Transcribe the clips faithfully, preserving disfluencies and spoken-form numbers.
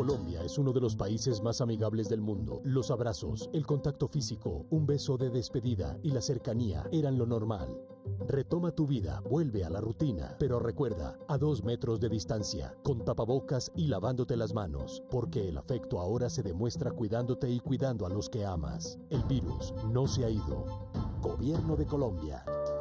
Colombia es uno de los países más amigables del mundo. Los abrazos, el contacto físico, un beso de despedida y la cercanía eran lo normal. Retoma tu vida, vuelve a la rutina, pero recuerda, a dos metros de distancia, con tapabocas y lavándote las manos, porque el afecto ahora se demuestra cuidándote y cuidando a los que amas. El virus no se ha ido. Gobierno de Colombia.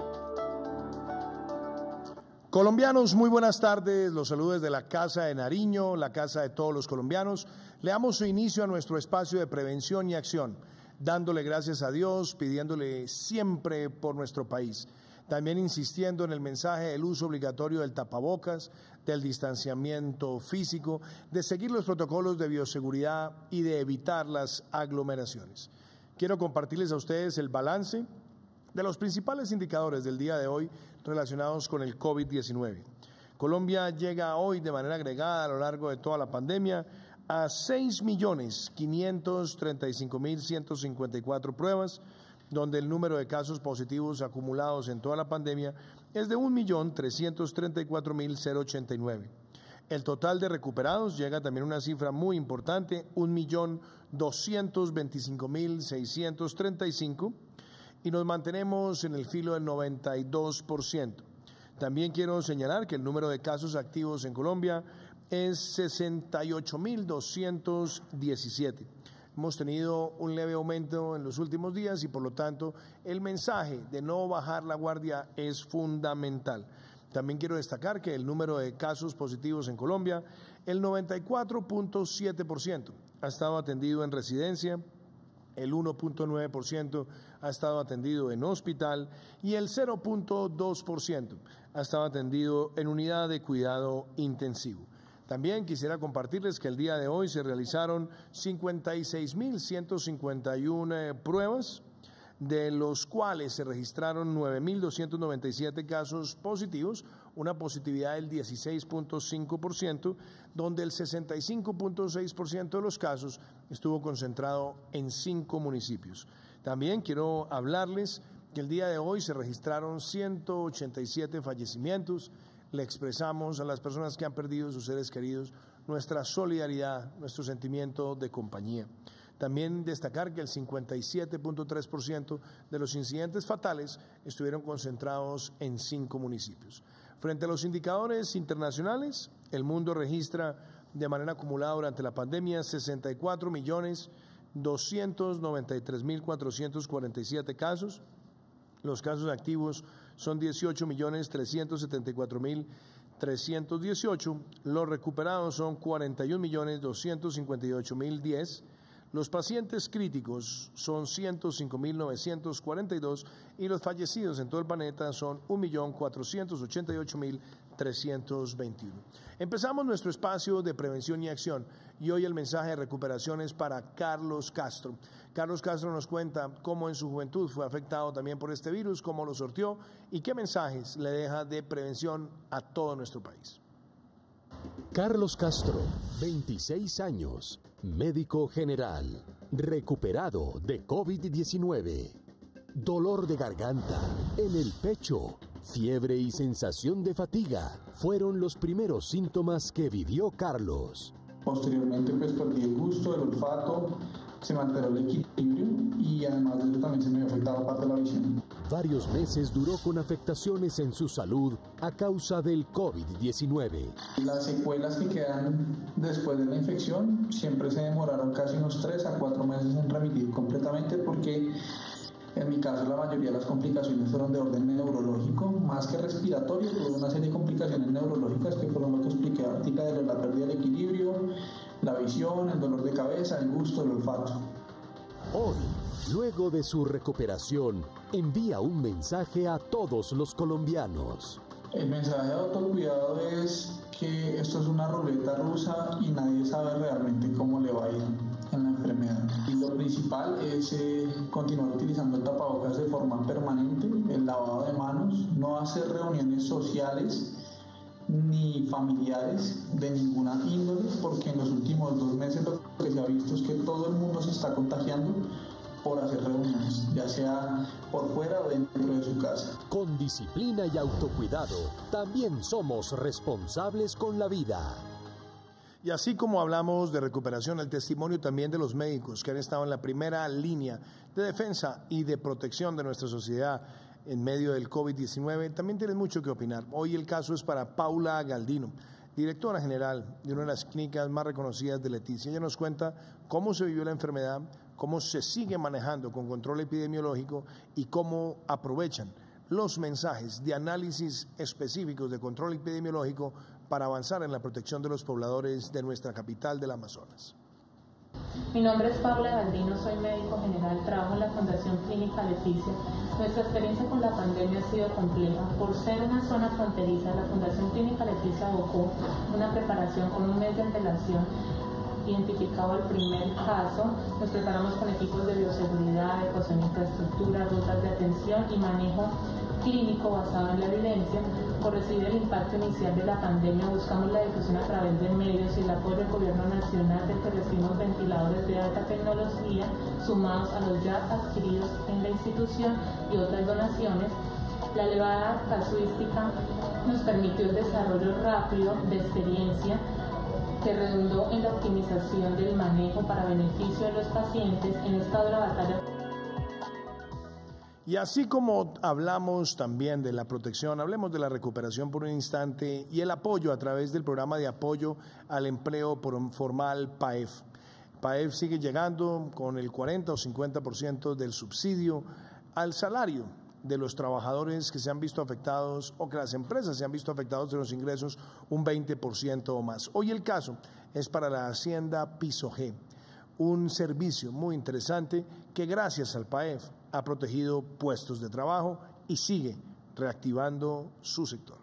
Colombianos, muy buenas tardes, los saludos desde la Casa de Nariño, la casa de todos los colombianos. Le damos inicio a nuestro espacio de prevención y acción, dándole gracias a Dios, pidiéndole siempre por nuestro país. También insistiendo en el mensaje del uso obligatorio del tapabocas, del distanciamiento físico, de seguir los protocolos de bioseguridad y de evitar las aglomeraciones. Quiero compartirles a ustedes el balance de los principales indicadores del día de hoy relacionados con el COVID diecinueve. Colombia llega hoy de manera agregada a lo largo de toda la pandemia a seis millones quinientos treinta y cinco mil ciento cincuenta y cuatro pruebas, donde el número de casos positivos acumulados en toda la pandemia es de un millón trescientos treinta y cuatro mil ochenta y nueve. El total de recuperados llega también a una cifra muy importante, un millón doscientos veinticinco mil seiscientos treinta y cinco, y nos mantenemos en el filo del noventa y dos por ciento. También quiero señalar que el número de casos activos en Colombia es sesenta y ocho mil doscientos diecisiete. Hemos tenido un leve aumento en los últimos días y por lo tanto el mensaje de no bajar la guardia es fundamental. También quiero destacar que el número de casos positivos en Colombia, el noventa y cuatro punto siete por ciento ha estado atendido en residencia, el uno punto nueve por ciento ha estado atendido en hospital y el cero punto dos por ciento ha estado atendido en unidad de cuidado intensivo. También quisiera compartirles que el día de hoy se realizaron cincuenta y seis mil ciento cincuenta y una pruebas, de los cuales se registraron nueve mil doscientos noventa y siete casos positivos, una positividad del dieciséis punto cinco por ciento, donde el sesenta y cinco punto seis por ciento de los casos estuvo concentrado en cinco municipios. También quiero hablarles que el día de hoy se registraron ciento ochenta y siete fallecimientos. Le expresamos a las personas que han perdido sus seres queridos nuestra solidaridad, nuestro sentimiento de compañía. También destacar que el cincuenta y siete punto tres por ciento de los incidentes fatales estuvieron concentrados en cinco municipios. Frente a los indicadores internacionales, el mundo registra de manera acumulada durante la pandemia sesenta y cuatro millones doscientos noventa y tres mil cuatrocientos cuarenta y siete casos. Los casos activos son dieciocho millones trescientos setenta y cuatro mil trescientos dieciocho. Los recuperados son cuarenta y un millones doscientos cincuenta y ocho mil diez. Los pacientes críticos son ciento cinco mil novecientos cuarenta y dos y los fallecidos en todo el planeta son un millón cuatrocientos ochenta y ocho mil trescientos veintiuno. Empezamos nuestro espacio de prevención y acción y hoy el mensaje de recuperación es para Carlos Castro. Carlos Castro nos cuenta cómo en su juventud fue afectado también por este virus, cómo lo sorteó y qué mensajes le deja de prevención a todo nuestro país. Carlos Castro, veintiséis años, médico general, recuperado de COVID diecinueve. Dolor de garganta, en el pecho, fiebre y sensación de fatiga fueron los primeros síntomas que vivió Carlos. Posteriormente pues perdí el gusto, el olfato, se me alteró el equilibrio y además de eso también se me afectaba parte de la visión. Varios meses duró con afectaciones en su salud a causa del COVID diecinueve. Las secuelas que quedan después de la infección siempre se demoraron casi unos tres a cuatro meses en remitir completamente porque en mi caso la mayoría de las complicaciones fueron de orden neurológico, más que respiratorio, tuve una serie de complicaciones neurológicas que fueron lo que expliqué ahorita, de la pérdida del equilibrio, la visión, el dolor de cabeza, el gusto, el olfato. Hoy, luego de su recuperación, envía un mensaje a todos los colombianos. El mensaje de autocuidado es que esto es una ruleta rusa y nadie sabe realmente cómo le va a ir en la enfermedad. Y lo principal es eh, continuar utilizando el tapabocas de forma permanente, el lavado de manos, no hacer reuniones sociales ni familiares de ninguna índole, porque en los últimos dos meses lo que se ha visto es que todo el mundo se está contagiando por hacer reuniones, ya sea por fuera o dentro de su casa. Con disciplina y autocuidado, también somos responsables con la vida. Y así como hablamos de recuperación, el testimonio también de los médicos que han estado en la primera línea de defensa y de protección de nuestra sociedad en medio del COVID diecinueve, también tienen mucho que opinar. Hoy el caso es para Paula Galdino, directora general de una de las clínicas más reconocidas de Leticia. Ella nos cuenta cómo se vivió la enfermedad, cómo se sigue manejando con control epidemiológico y cómo aprovechan los mensajes de análisis específicos de control epidemiológico para avanzar en la protección de los pobladores de nuestra capital del Amazonas. Mi nombre es Paula Galdino, soy médico general, trabajo en la Fundación Clínica Leticia. Nuestra experiencia con la pandemia ha sido compleja. Por ser una zona fronteriza, la Fundación Clínica Leticia abocó una preparación con un mes de antelación. Identificado el primer caso, nos preparamos con equipos de bioseguridad, adecuación de infraestructura, rutas de atención y manejo clínico basado en la evidencia. Por recibir el impacto inicial de la pandemia, buscamos la difusión a través de medios y el apoyo del gobierno nacional, del que recibimos ventiladores de alta tecnología, sumados a los ya adquiridos en la institución y otras donaciones. La elevada casuística nos permitió el desarrollo rápido de experiencia que redundó en la optimización del manejo para beneficio de los pacientes en esta dura batalla. Y así como hablamos también de la protección, hablemos de la recuperación por un instante y el apoyo a través del programa de apoyo al empleo formal P A E F. P A E F sigue llegando con el cuarenta o cincuenta por ciento del subsidio al salario de los trabajadores que se han visto afectados o que las empresas se han visto afectados de los ingresos un veinte por ciento o más. Hoy el caso es para la Hacienda Piso G, un servicio muy interesante que gracias al P A E F ha protegido puestos de trabajo y sigue reactivando su sector.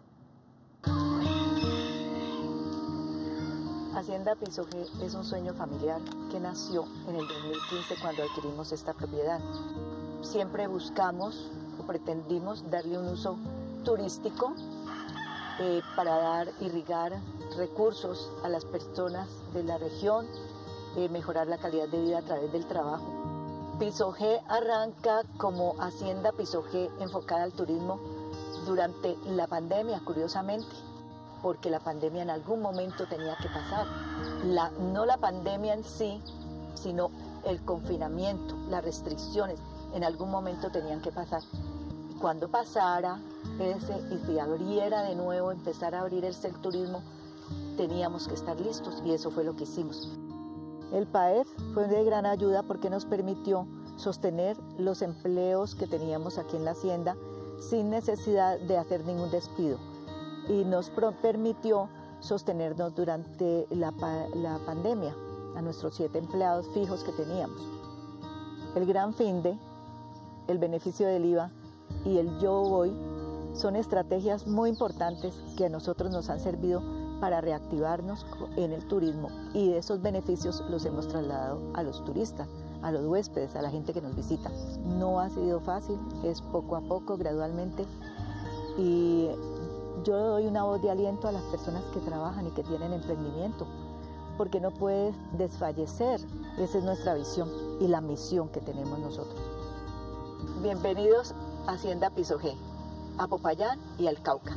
Hacienda Piso G es un sueño familiar que nació en el dos mil quince cuando adquirimos esta propiedad. Siempre buscamos o pretendimos darle un uso turístico eh, para dar, irrigar recursos a las personas de la región, eh, mejorar la calidad de vida a través del trabajo. Piso G arranca como Hacienda Piso G enfocada al turismo durante la pandemia, curiosamente, porque la pandemia en algún momento tenía que pasar. La, no la pandemia en sí, sino el confinamiento, las restricciones, en algún momento tenían que pasar. Cuando pasara ese y se abriera de nuevo, empezar a abrir el turismo, teníamos que estar listos y eso fue lo que hicimos. El P A E F fue de gran ayuda porque nos permitió sostener los empleos que teníamos aquí en la hacienda sin necesidad de hacer ningún despido y nos permitió sostenernos durante la, la pandemia a nuestros siete empleados fijos que teníamos. El gran finde, el beneficio del I V A y el Yo Voy son estrategias muy importantes que a nosotros nos han servido para reactivarnos en el turismo y de esos beneficios los hemos trasladado a los turistas, a los huéspedes, a la gente que nos visita. No ha sido fácil, es poco a poco, gradualmente, y yo doy una voz de aliento a las personas que trabajan y que tienen emprendimiento, porque no puedes desfallecer. Esa es nuestra visión y la misión que tenemos nosotros. Bienvenidos a Hacienda Piso G, a Popayán y al Cauca.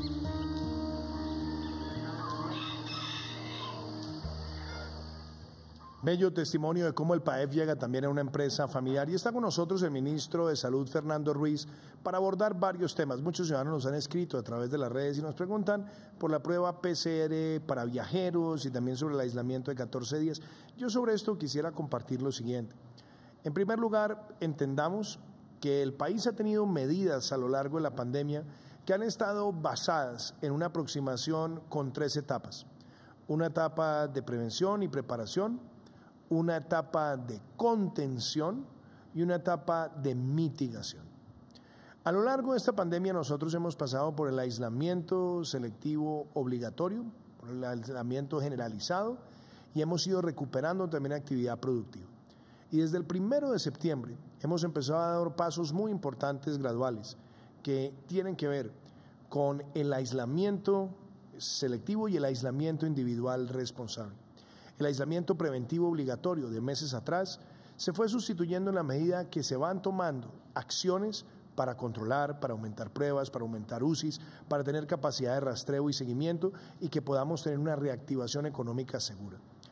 Bello testimonio de cómo el P A E F llega también a una empresa familiar y está con nosotros el ministro de Salud, Fernando Ruiz, para abordar varios temas. Muchos ciudadanos nos han escrito a través de las redes y nos preguntan por la prueba P C R para viajeros y también sobre el aislamiento de catorce días. Yo sobre esto quisiera compartir lo siguiente. En primer lugar, entendamos que el país ha tenido medidas a lo largo de la pandemia que han estado basadas en una aproximación con tres etapas. Una etapa de prevención y preparación, una etapa de contención y una etapa de mitigación. A lo largo de esta pandemia nosotros hemos pasado por el aislamiento selectivo obligatorio, por el aislamiento generalizado y hemos ido recuperando también actividad productiva. Y desde el primero de septiembre hemos empezado a dar pasos muy importantes graduales que tienen que ver con el aislamiento selectivo y el aislamiento individual responsable. El aislamiento preventivo obligatorio de meses atrás se fue sustituyendo en la medida que se van tomando acciones para controlar, para aumentar pruebas, para aumentar U C Is, para tener capacidad de rastreo y seguimiento y que podamos tener una reactivación económica segura.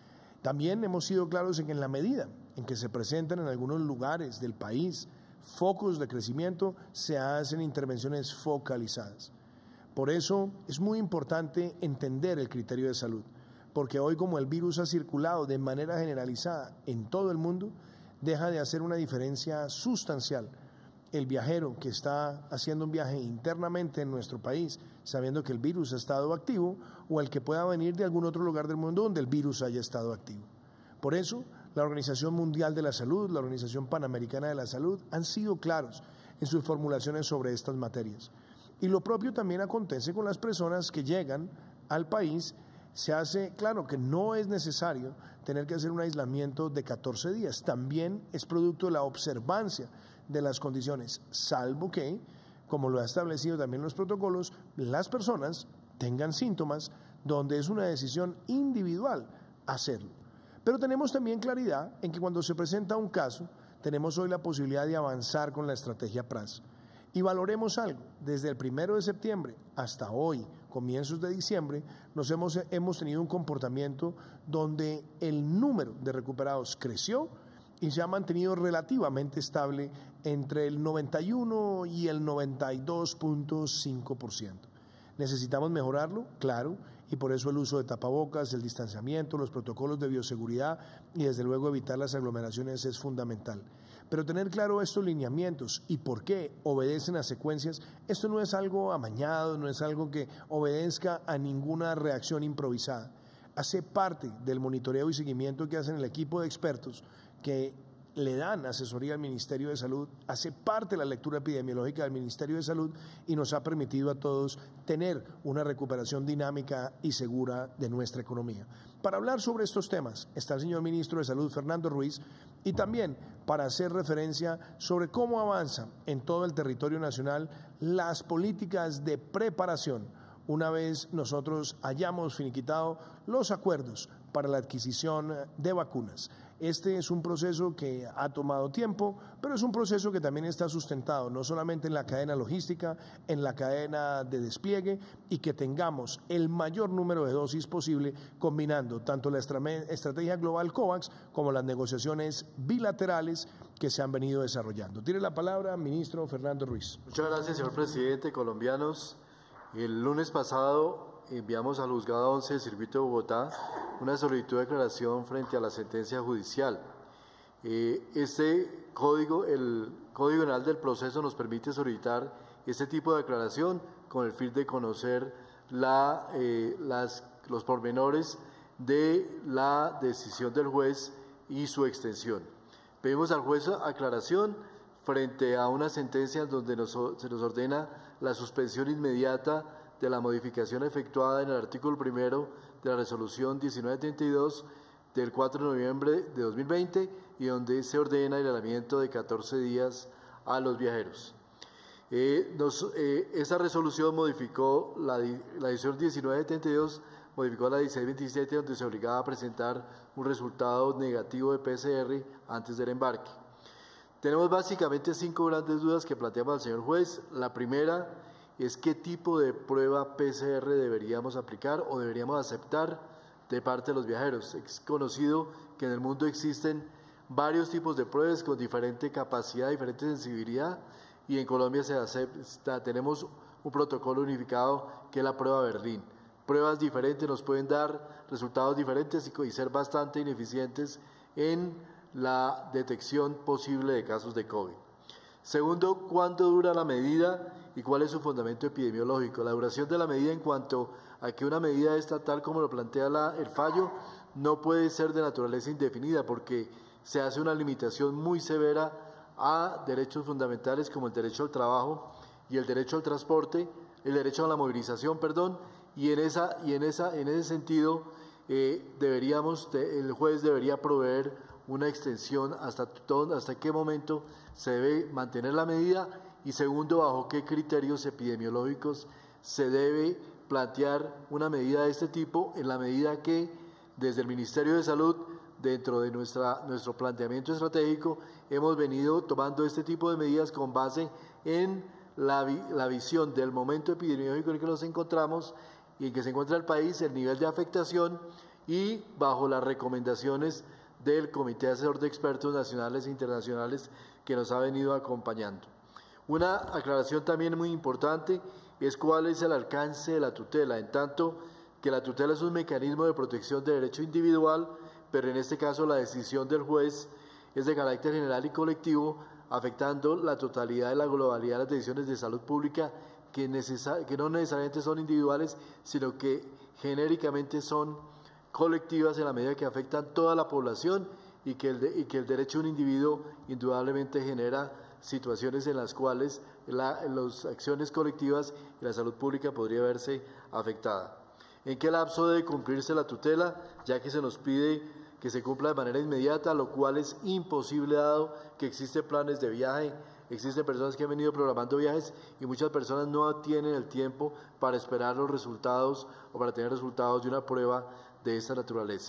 También hemos sido claros en que en la medida en que se presentan en algunos lugares del país focos de crecimiento, se hacen intervenciones focalizadas. Por eso es muy importante entender el criterio de salud, porque hoy como el virus ha circulado de manera generalizada en todo el mundo, deja de hacer una diferencia sustancial el viajero que está haciendo un viaje internamente en nuestro país, sabiendo que el virus ha estado activo, o el que pueda venir de algún otro lugar del mundo donde el virus haya estado activo. Por eso, la Organización Mundial de la Salud, la Organización Panamericana de la Salud han sido claros en sus formulaciones sobre estas materias. Y lo propio también acontece con las personas que llegan al país. Se hace claro que no es necesario tener que hacer un aislamiento de catorce días. También es producto de la observancia de las condiciones, salvo que, como lo ha establecido también los protocolos, las personas tengan síntomas donde es una decisión individual hacerlo. Pero tenemos también claridad en que cuando se presenta un caso, tenemos hoy la posibilidad de avanzar con la estrategia P R A S. Y valoremos algo, desde el primero de septiembre hasta hoy, comienzos de diciembre, nos hemos, hemos tenido un comportamiento donde el número de recuperados creció y se ha mantenido relativamente estable entre el noventa y uno y el noventa y dos punto cinco por ciento. ¿Necesitamos mejorarlo? Claro, y por eso el uso de tapabocas, el distanciamiento, los protocolos de bioseguridad y desde luego evitar las aglomeraciones es fundamental. Pero tener claro estos lineamientos y por qué obedecen a secuencias, esto no es algo amañado, no es algo que obedezca a ninguna reacción improvisada. Hace parte del monitoreo y seguimiento que hacen el equipo de expertos que le dan asesoría al Ministerio de Salud, hace parte de la lectura epidemiológica del Ministerio de Salud y nos ha permitido a todos tener una recuperación dinámica y segura de nuestra economía. Para hablar sobre estos temas está el señor Ministro de Salud, Fernando Ruiz, y también para hacer referencia sobre cómo avanzan en todo el territorio nacional las políticas de preparación una vez nosotros hayamos finiquitado los acuerdos para la adquisición de vacunas. Este es un proceso que ha tomado tiempo, pero es un proceso que también está sustentado no solamente en la cadena logística, en la cadena de despliegue y que tengamos el mayor número de dosis posible combinando tanto la estrategia global COVAX como las negociaciones bilaterales que se han venido desarrollando. Tiene la palabra ministro Fernando Ruiz. Muchas gracias, señor presidente. Colombianos, el lunes pasado enviamos al Juzgado once del Circuito de Bogotá una solicitud de declaración frente a la sentencia judicial. Eh, este código, el Código General del Proceso, nos permite solicitar este tipo de declaración con el fin de conocer la, eh, las, los pormenores de la decisión del juez y su extensión. Pedimos al juez aclaración frente a una sentencia donde nos, se nos ordena la suspensión inmediata de la modificación efectuada en el artículo primero de la resolución diecinueve treinta y dos del cuatro de noviembre de dos mil veinte y donde se ordena el aislamiento de catorce días a los viajeros. Eh, nos, eh, esta resolución modificó la, la decisión diecinueve treinta y dos, modificó la dieciséis veintisiete donde se obligaba a presentar un resultado negativo de P C R antes del embarque. Tenemos básicamente cinco grandes dudas que planteamos al señor juez. La primera es qué tipo de prueba P C R deberíamos aplicar o deberíamos aceptar de parte de los viajeros. Es conocido que en el mundo existen varios tipos de pruebas con diferente capacidad, diferente sensibilidad, y en Colombia se acepta, tenemos un protocolo unificado que es la prueba Berlín. Pruebas diferentes nos pueden dar resultados diferentes y ser bastante ineficientes en la detección posible de casos de COVID. Segundo, ¿cuánto dura la medida y cuál es su fundamento epidemiológico? La duración de la medida en cuanto a que una medida estatal, como lo plantea la, el fallo, no puede ser de naturaleza indefinida porque se hace una limitación muy severa a derechos fundamentales como el derecho al trabajo y el derecho al transporte, el derecho a la movilización, perdón, y en, esa, y en, esa, en ese sentido eh, deberíamos, el juez debería proveer una extensión hasta, todo, hasta qué momento se debe mantener la medida y segundo, bajo qué criterios epidemiológicos se debe plantear una medida de este tipo en la medida que desde el Ministerio de Salud, dentro de nuestra, nuestro planteamiento estratégico, hemos venido tomando este tipo de medidas con base en la, la visión del momento epidemiológico en el que nos encontramos y en que se encuentra el país, el nivel de afectación y bajo las recomendaciones del Comité Asesor de Expertos Nacionales e Internacionales que nos ha venido acompañando. Una aclaración también muy importante es cuál es el alcance de la tutela, en tanto que la tutela es un mecanismo de protección de derecho individual, pero en este caso la decisión del juez es de carácter general y colectivo, afectando la totalidad de la globalidad de las decisiones de salud pública que, que no necesariamente son individuales, sino que genéricamente son colectivas en la medida que afectan toda la población y que el, de, y que el derecho de un individuo indudablemente genera situaciones en las cuales la, las acciones colectivas y la salud pública podría verse afectada. ¿En qué lapso debe cumplirse la tutela? Ya que se nos pide que se cumpla de manera inmediata, lo cual es imposible dado que existen planes de viaje, existen personas que han venido programando viajes y muchas personas no tienen el tiempo para esperar los resultados o para tener resultados de una prueba de esta naturaleza.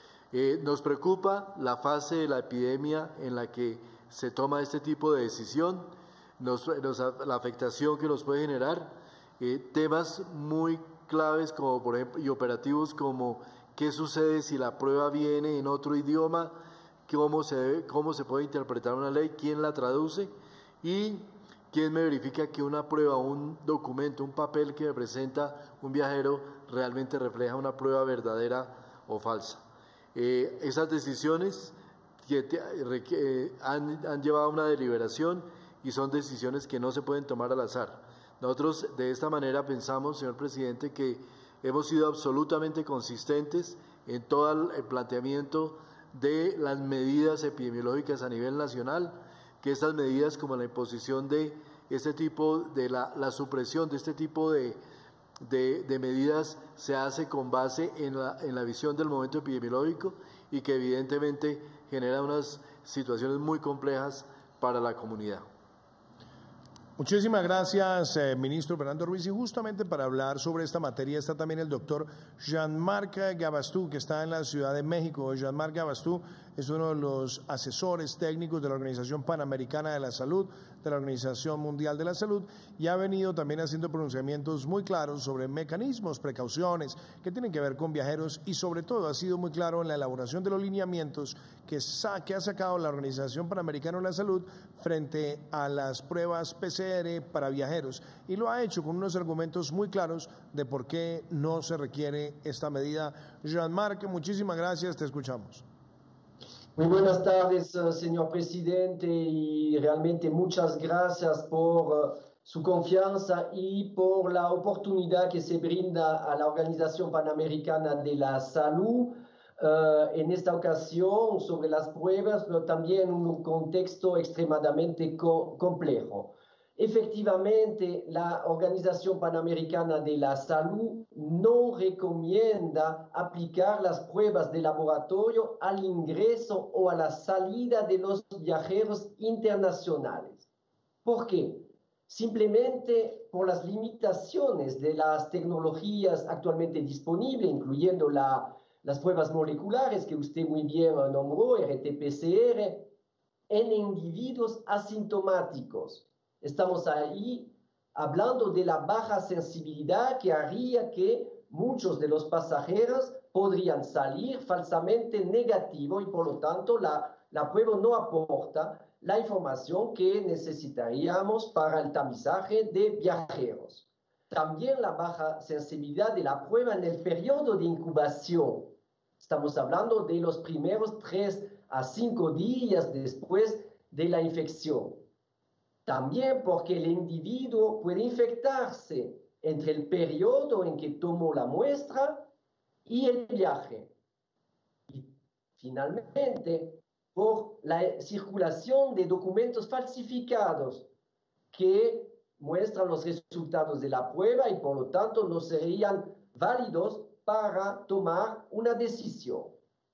Eh, nos preocupa la fase de la epidemia en la que se toma este tipo de decisión, nos, nos, la afectación que nos puede generar, eh, temas muy claves como por ejemplo y operativos como qué sucede si la prueba viene en otro idioma, cómo se, debe, cómo se puede interpretar una ley, quién la traduce y quién me verifica que una prueba, un documento, un papel que me presenta un viajero realmente refleja una prueba verdadera o falsa. Eh, esas decisiones que te, eh, han, han llevado a una deliberación y son decisiones que no se pueden tomar al azar. Nosotros de esta manera pensamos, señor presidente, que hemos sido absolutamente consistentes en todo el planteamiento de las medidas epidemiológicas a nivel nacional, que estas medidas como la imposición de este tipo, de la, la supresión de este tipo de, de, de medidas se hace con base en la, en la visión del momento epidemiológico y que evidentemente genera unas situaciones muy complejas para la comunidad. Muchísimas gracias, eh, ministro Fernando Ruiz. Y justamente para hablar sobre esta materia está también el doctor Jean-Marc Gabastú, que está en la Ciudad de México. Jean-Marc Gabastú es uno de los asesores técnicos de la Organización Panamericana de la Salud, de la Organización Mundial de la Salud, y ha venido también haciendo pronunciamientos muy claros sobre mecanismos, precauciones que tienen que ver con viajeros y sobre todo ha sido muy claro en la elaboración de los lineamientos que, sa que ha sacado la Organización Panamericana de la Salud frente a las pruebas P C R para viajeros, y lo ha hecho con unos argumentos muy claros de por qué no se requiere esta medida. Jean-Marc, muchísimas gracias, te escuchamos. Muy buenas tardes, señor presidente, y realmente muchas gracias por su confianza y por la oportunidad que se brinda a la Organización Panamericana de la Salud uh, en esta ocasión sobre las pruebas, pero también en un contexto extremadamente co complejo. Efectivamente, la Organización Panamericana de la Salud no recomienda aplicar las pruebas de laboratorio al ingreso o a la salida de los viajeros internacionales. ¿Por qué? Simplemente por las limitaciones de las tecnologías actualmente disponibles, incluyendo la, las pruebas moleculares que usted muy bien nombró, R T P C R, en individuos asintomáticos. Estamos ahí hablando de la baja sensibilidad que haría que muchos de los pasajeros podrían salir falsamente negativos y por lo tanto la, la prueba no aporta la información que necesitaríamos para el tamizaje de viajeros. También la baja sensibilidad de la prueba en el periodo de incubación. Estamos hablando de los primeros tres a cinco días después de la infección. También porque el individuo puede infectarse entre el periodo en que tomó la muestra y el viaje. Y finalmente, por la circulación de documentos falsificados que muestran los resultados de la prueba y por lo tanto no serían válidos para tomar una decisión.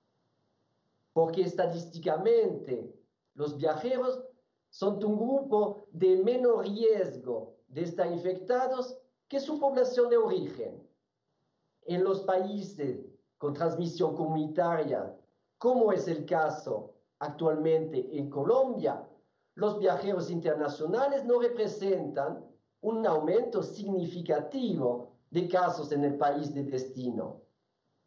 Porque estadísticamente los viajeros son un grupo de menor riesgo de estar infectados que su población de origen. En los países con transmisión comunitaria, como es el caso actualmente en Colombia, los viajeros internacionales no representan un aumento significativo de casos en el país de destino.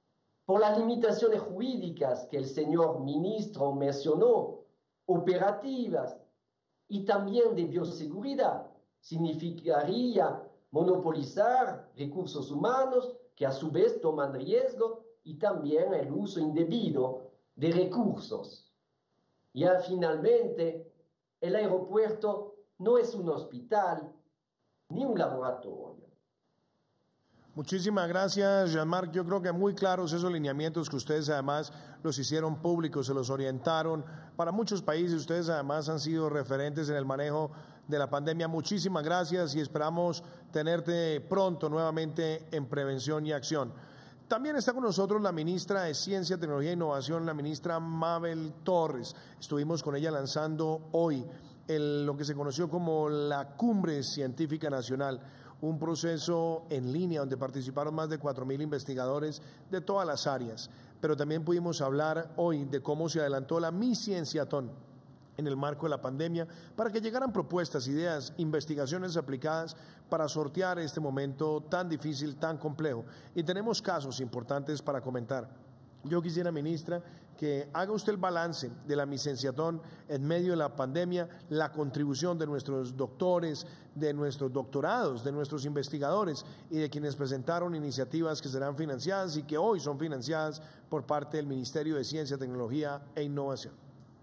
por las limitaciones jurídicas que el señor ministro mencionó, operativas y también de bioseguridad, significaría monopolizar recursos humanos que a su vez toman riesgo y también el uso indebido de recursos. Ya finalmente, el aeropuerto no es un hospital ni un laboratorio. Muchísimas gracias, Jean-Marc. Yo creo que muy claros esos lineamientos que ustedes además los hicieron públicos, se los orientaron. Para muchos países ustedes además han sido referentes en el manejo de la pandemia. Muchísimas gracias y esperamos tenerte pronto nuevamente en Prevención y Acción. También está con nosotros la ministra de Ciencia, Tecnología e Innovación, la ministra Mabel Torres. Estuvimos con ella lanzando hoy el, lo que se conoció como la Cumbre Científica Nacional, un proceso en línea donde participaron más de cuatro mil investigadores de todas las áreas. Pero también pudimos hablar hoy de cómo se adelantó la Mi Cienciatón en el marco de la pandemia para que llegaran propuestas, ideas, investigaciones aplicadas para sortear este momento tan difícil, tan complejo. Y tenemos casos importantes para comentar. Yo quisiera, ministra, que haga usted el balance de la Mi Cienciatón en medio de la pandemia, la contribución de nuestros doctores, de nuestros doctorados, de nuestros investigadores y de quienes presentaron iniciativas que serán financiadas y que hoy son financiadas por parte del Ministerio de Ciencia, Tecnología e Innovación.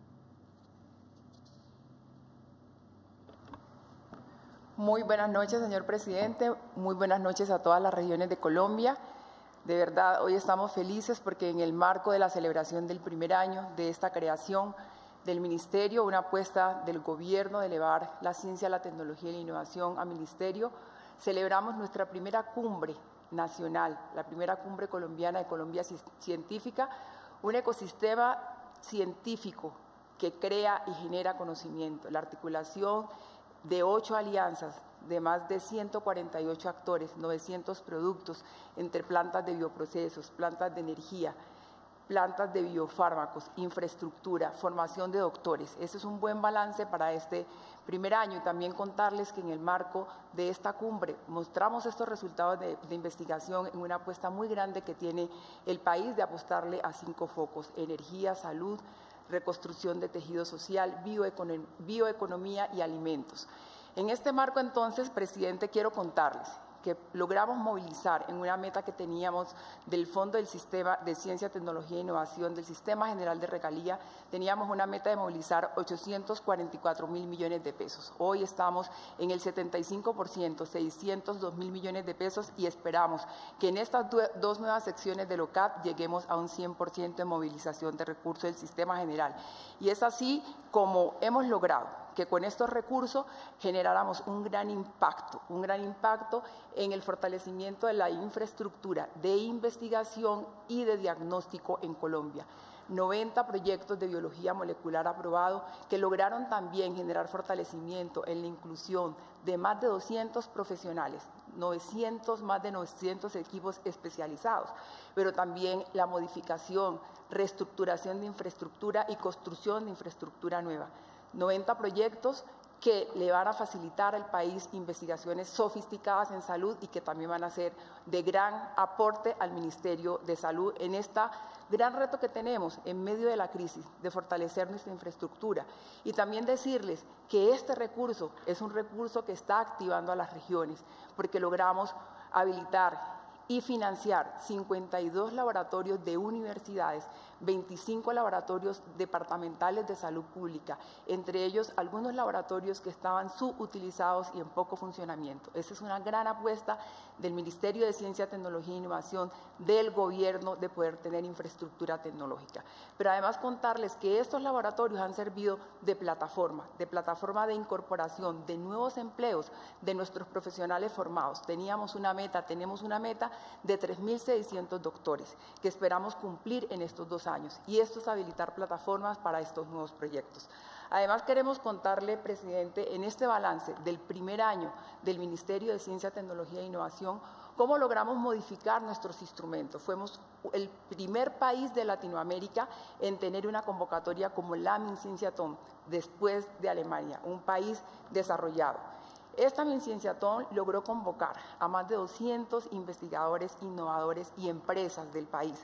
Muy buenas noches, señor presidente. Muy buenas noches a todas las regiones de Colombia. De verdad, hoy estamos felices porque en el marco de la celebración del primer año de esta creación del Ministerio, una apuesta del Gobierno de elevar la ciencia, la tecnología y la innovación a ministerio, celebramos nuestra primera cumbre nacional, la primera cumbre colombiana de Colombia Científica, un ecosistema científico que crea y genera conocimiento, la articulación de ocho alianzas de más de ciento cuarenta y ocho actores, novecientos productos entre plantas de bioprocesos, plantas de energía, plantas de biofármacos, infraestructura, formación de doctores. Ese es un buen balance para este primer año y también contarles que en el marco de esta cumbre mostramos estos resultados de, de investigación en una apuesta muy grande que tiene el país de apostarle a cinco focos: energía, salud, reconstrucción de tejido social, bioecon- bioeconomía y alimentos. En este marco, entonces, presidente, quiero contarles que logramos movilizar en una meta que teníamos del Fondo del Sistema de Ciencia, Tecnología e Innovación, del Sistema General de Regalía, teníamos una meta de movilizar ochocientos cuarenta y cuatro mil millones de pesos. Hoy estamos en el setenta y cinco por ciento, seiscientos dos mil millones de pesos, y esperamos que en estas dos nuevas secciones del O C A P lleguemos a un cien por ciento de movilización de recursos del Sistema General. Y es así como hemos logrado que con estos recursos generáramos un gran impacto, un gran impacto en el fortalecimiento de la infraestructura de investigación y de diagnóstico en Colombia. noventa proyectos de biología molecular aprobados que lograron también generar fortalecimiento en la inclusión de más de doscientos profesionales, novecientos, más de novecientos equipos especializados, pero también la modificación, reestructuración de infraestructura y construcción de infraestructura nueva. noventa proyectos que le van a facilitar al país investigaciones sofisticadas en salud y que también van a ser de gran aporte al Ministerio de Salud en este gran reto que tenemos en medio de la crisis de fortalecer nuestra infraestructura. Y también decirles que este recurso es un recurso que está activando a las regiones, porque logramos habilitar y financiar cincuenta y dos laboratorios de universidades, veinticinco laboratorios departamentales de salud pública, entre ellos algunos laboratorios que estaban subutilizados y en poco funcionamiento. Esa es una gran apuesta del Ministerio de Ciencia, Tecnología e Innovación, del Gobierno, de poder tener infraestructura tecnológica. Pero además contarles que estos laboratorios han servido de plataforma, de plataforma de incorporación de nuevos empleos de nuestros profesionales formados. Teníamos una meta, tenemos una meta de tres mil seiscientos doctores que esperamos cumplir en estos dos años, y esto es habilitar plataformas para estos nuevos proyectos. Además, queremos contarle, presidente, en este balance del primer año del Ministerio de Ciencia, Tecnología e Innovación, cómo logramos modificar nuestros instrumentos. Fuimos el primer país de Latinoamérica en tener una convocatoria como la Mi Cienciatón, después de Alemania, un país desarrollado. Esta Mi Cienciatón logró convocar a más de doscientos investigadores, innovadores y empresas del país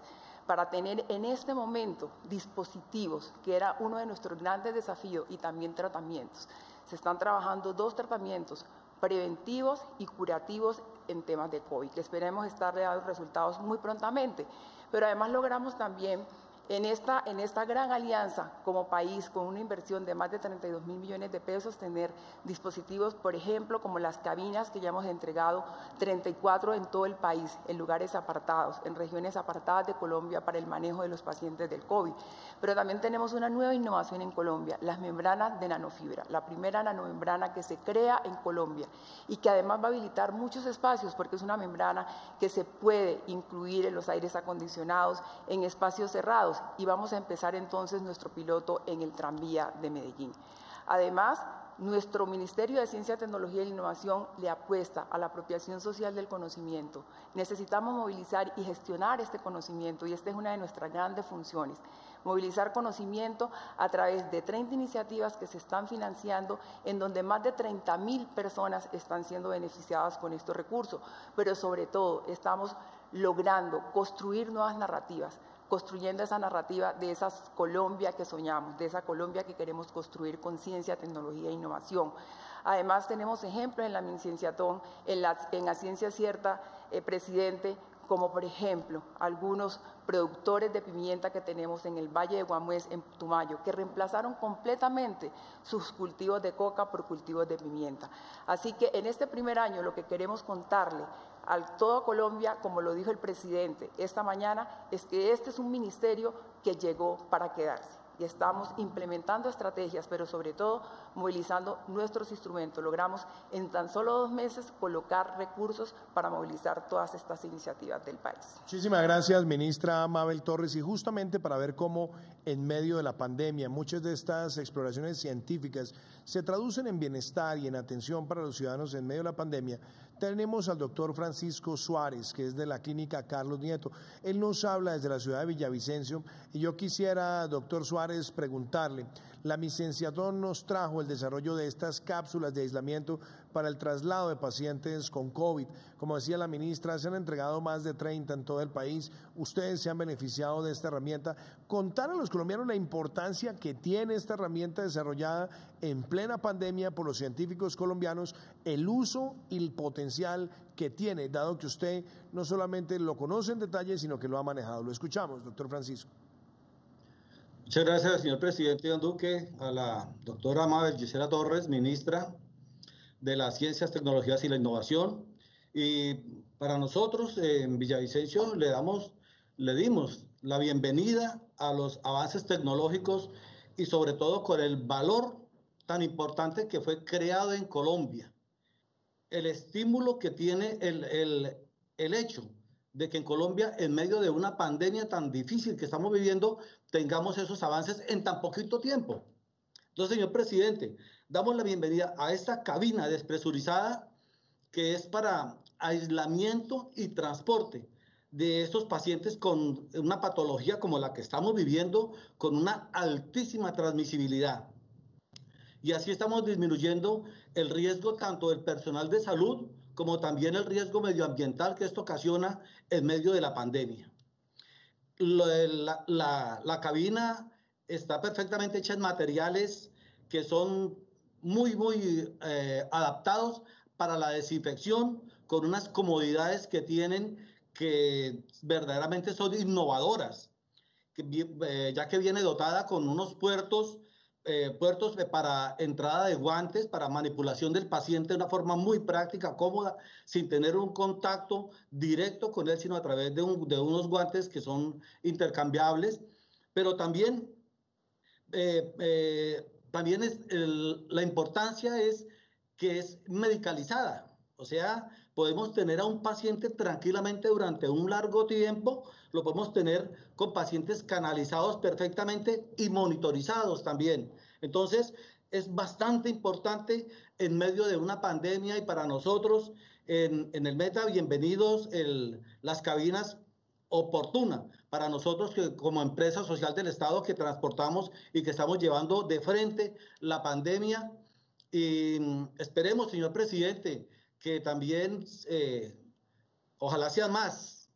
para tener en este momento dispositivos, que era uno de nuestros grandes desafíos, y también tratamientos. Se están trabajando dos tratamientos preventivos y curativos en temas de COVID, que esperemos estar dando resultados muy prontamente. Pero además logramos también en esta, en esta gran alianza como país, con una inversión de más de treinta y dos mil millones de pesos, tener dispositivos, por ejemplo, como las cabinas que ya hemos entregado, treinta y cuatro en todo el país, en lugares apartados, en regiones apartadas de Colombia para el manejo de los pacientes del COVID. Pero también tenemos una nueva innovación en Colombia, las membranas de nanofibra, la primera nanomembrana que se crea en Colombia y que además va a habilitar muchos espacios, porque es una membrana que se puede incluir en los aires acondicionados, en espacios cerrados, y vamos a empezar entonces nuestro piloto en el tranvía de Medellín. Además, nuestro Ministerio de Ciencia, Tecnología e Innovación le apuesta a la apropiación social del conocimiento. Necesitamos movilizar y gestionar este conocimiento, y esta es una de nuestras grandes funciones. Movilizar conocimiento a través de treinta iniciativas que se están financiando, en donde más de treinta mil personas están siendo beneficiadas con estos recursos, pero sobre todo estamos logrando construir nuevas narrativas, construyendo esa narrativa de esa Colombia que soñamos, de esa Colombia que queremos construir con ciencia, tecnología e innovación. Además, tenemos ejemplos en la MinCienciatón, en la, en la ciencia cierta, eh, presidente, como por ejemplo algunos productores de pimienta que tenemos en el Valle de Guamués, en Putumayo, que reemplazaron completamente sus cultivos de coca por cultivos de pimienta. Así que en este primer año lo que queremos contarle a toda Colombia, como lo dijo el presidente esta mañana, es que este es un ministerio que llegó para quedarse. Y estamos implementando estrategias, pero sobre todo movilizando nuestros instrumentos. Logramos en tan solo dos meses colocar recursos para movilizar todas estas iniciativas del país. Muchísimas gracias, ministra Mabel Torres. Y justamente para ver cómo en medio de la pandemia muchas de estas exploraciones científicas se traducen en bienestar y en atención para los ciudadanos en medio de la pandemia, tenemos al doctor Francisco Suárez, que es de la clínica Carlos Nieto. Él nos habla desde la ciudad de Villavicencio, y yo quisiera, doctor Suárez, preguntarle, la MinCienciatón nos trajo el desarrollo de estas cápsulas de aislamiento para el traslado de pacientes con COVID. Como decía la ministra, se han entregado más de treinta en todo el país. Ustedes se han beneficiado de esta herramienta. Contar a los colombianos la importancia que tiene esta herramienta desarrollada en plena pandemia por los científicos colombianos, el uso y el potencial que tiene, dado que usted no solamente lo conoce en detalle, sino que lo ha manejado. Lo escuchamos, doctor Francisco. Muchas gracias, señor presidente Iván Duque, a la doctora Mabel Gisela Torres, ministra de las Ciencias, Tecnologías y la Innovación. Y para nosotros en Villavicencio le damos, le dimos la bienvenida a los avances tecnológicos y sobre todo con el valor tan importante que fue creado en Colombia. El estímulo que tiene el, el, el hecho de que en Colombia, en medio de una pandemia tan difícil que estamos viviendo, tengamos esos avances en tan poquito tiempo. Entonces, señor presidente, damos la bienvenida a esta cabina despresurizada que es para aislamiento y transporte de estos pacientes con una patología como la que estamos viviendo, con una altísima transmisibilidad. Y así estamos disminuyendo el riesgo tanto del personal de salud como también el riesgo medioambiental que esto ocasiona en medio de la pandemia. La, la, la cabina está perfectamente hecha en materiales que son muy, muy eh, adaptados para la desinfección, con unas comodidades que tienen que verdaderamente son innovadoras, que, eh, ya que viene dotada con unos puertos Eh, puertos para entrada de guantes, para manipulación del paciente de una forma muy práctica, cómoda, sin tener un contacto directo con él, sino a través de, un, de unos guantes que son intercambiables. Pero también, eh, eh, también es el, la importancia es que es medicalizada, o sea, podemos tener a un paciente tranquilamente durante un largo tiempo, lo podemos tener con pacientes canalizados perfectamente y monitorizados también. Entonces, es bastante importante en medio de una pandemia, y para nosotros en, en el Meta, bienvenidos el, las cabinas oportunas para nosotros que como empresa social del Estado que transportamos y que estamos llevando de frente la pandemia. Y esperemos, señor presidente, que también, eh, ojalá sean más,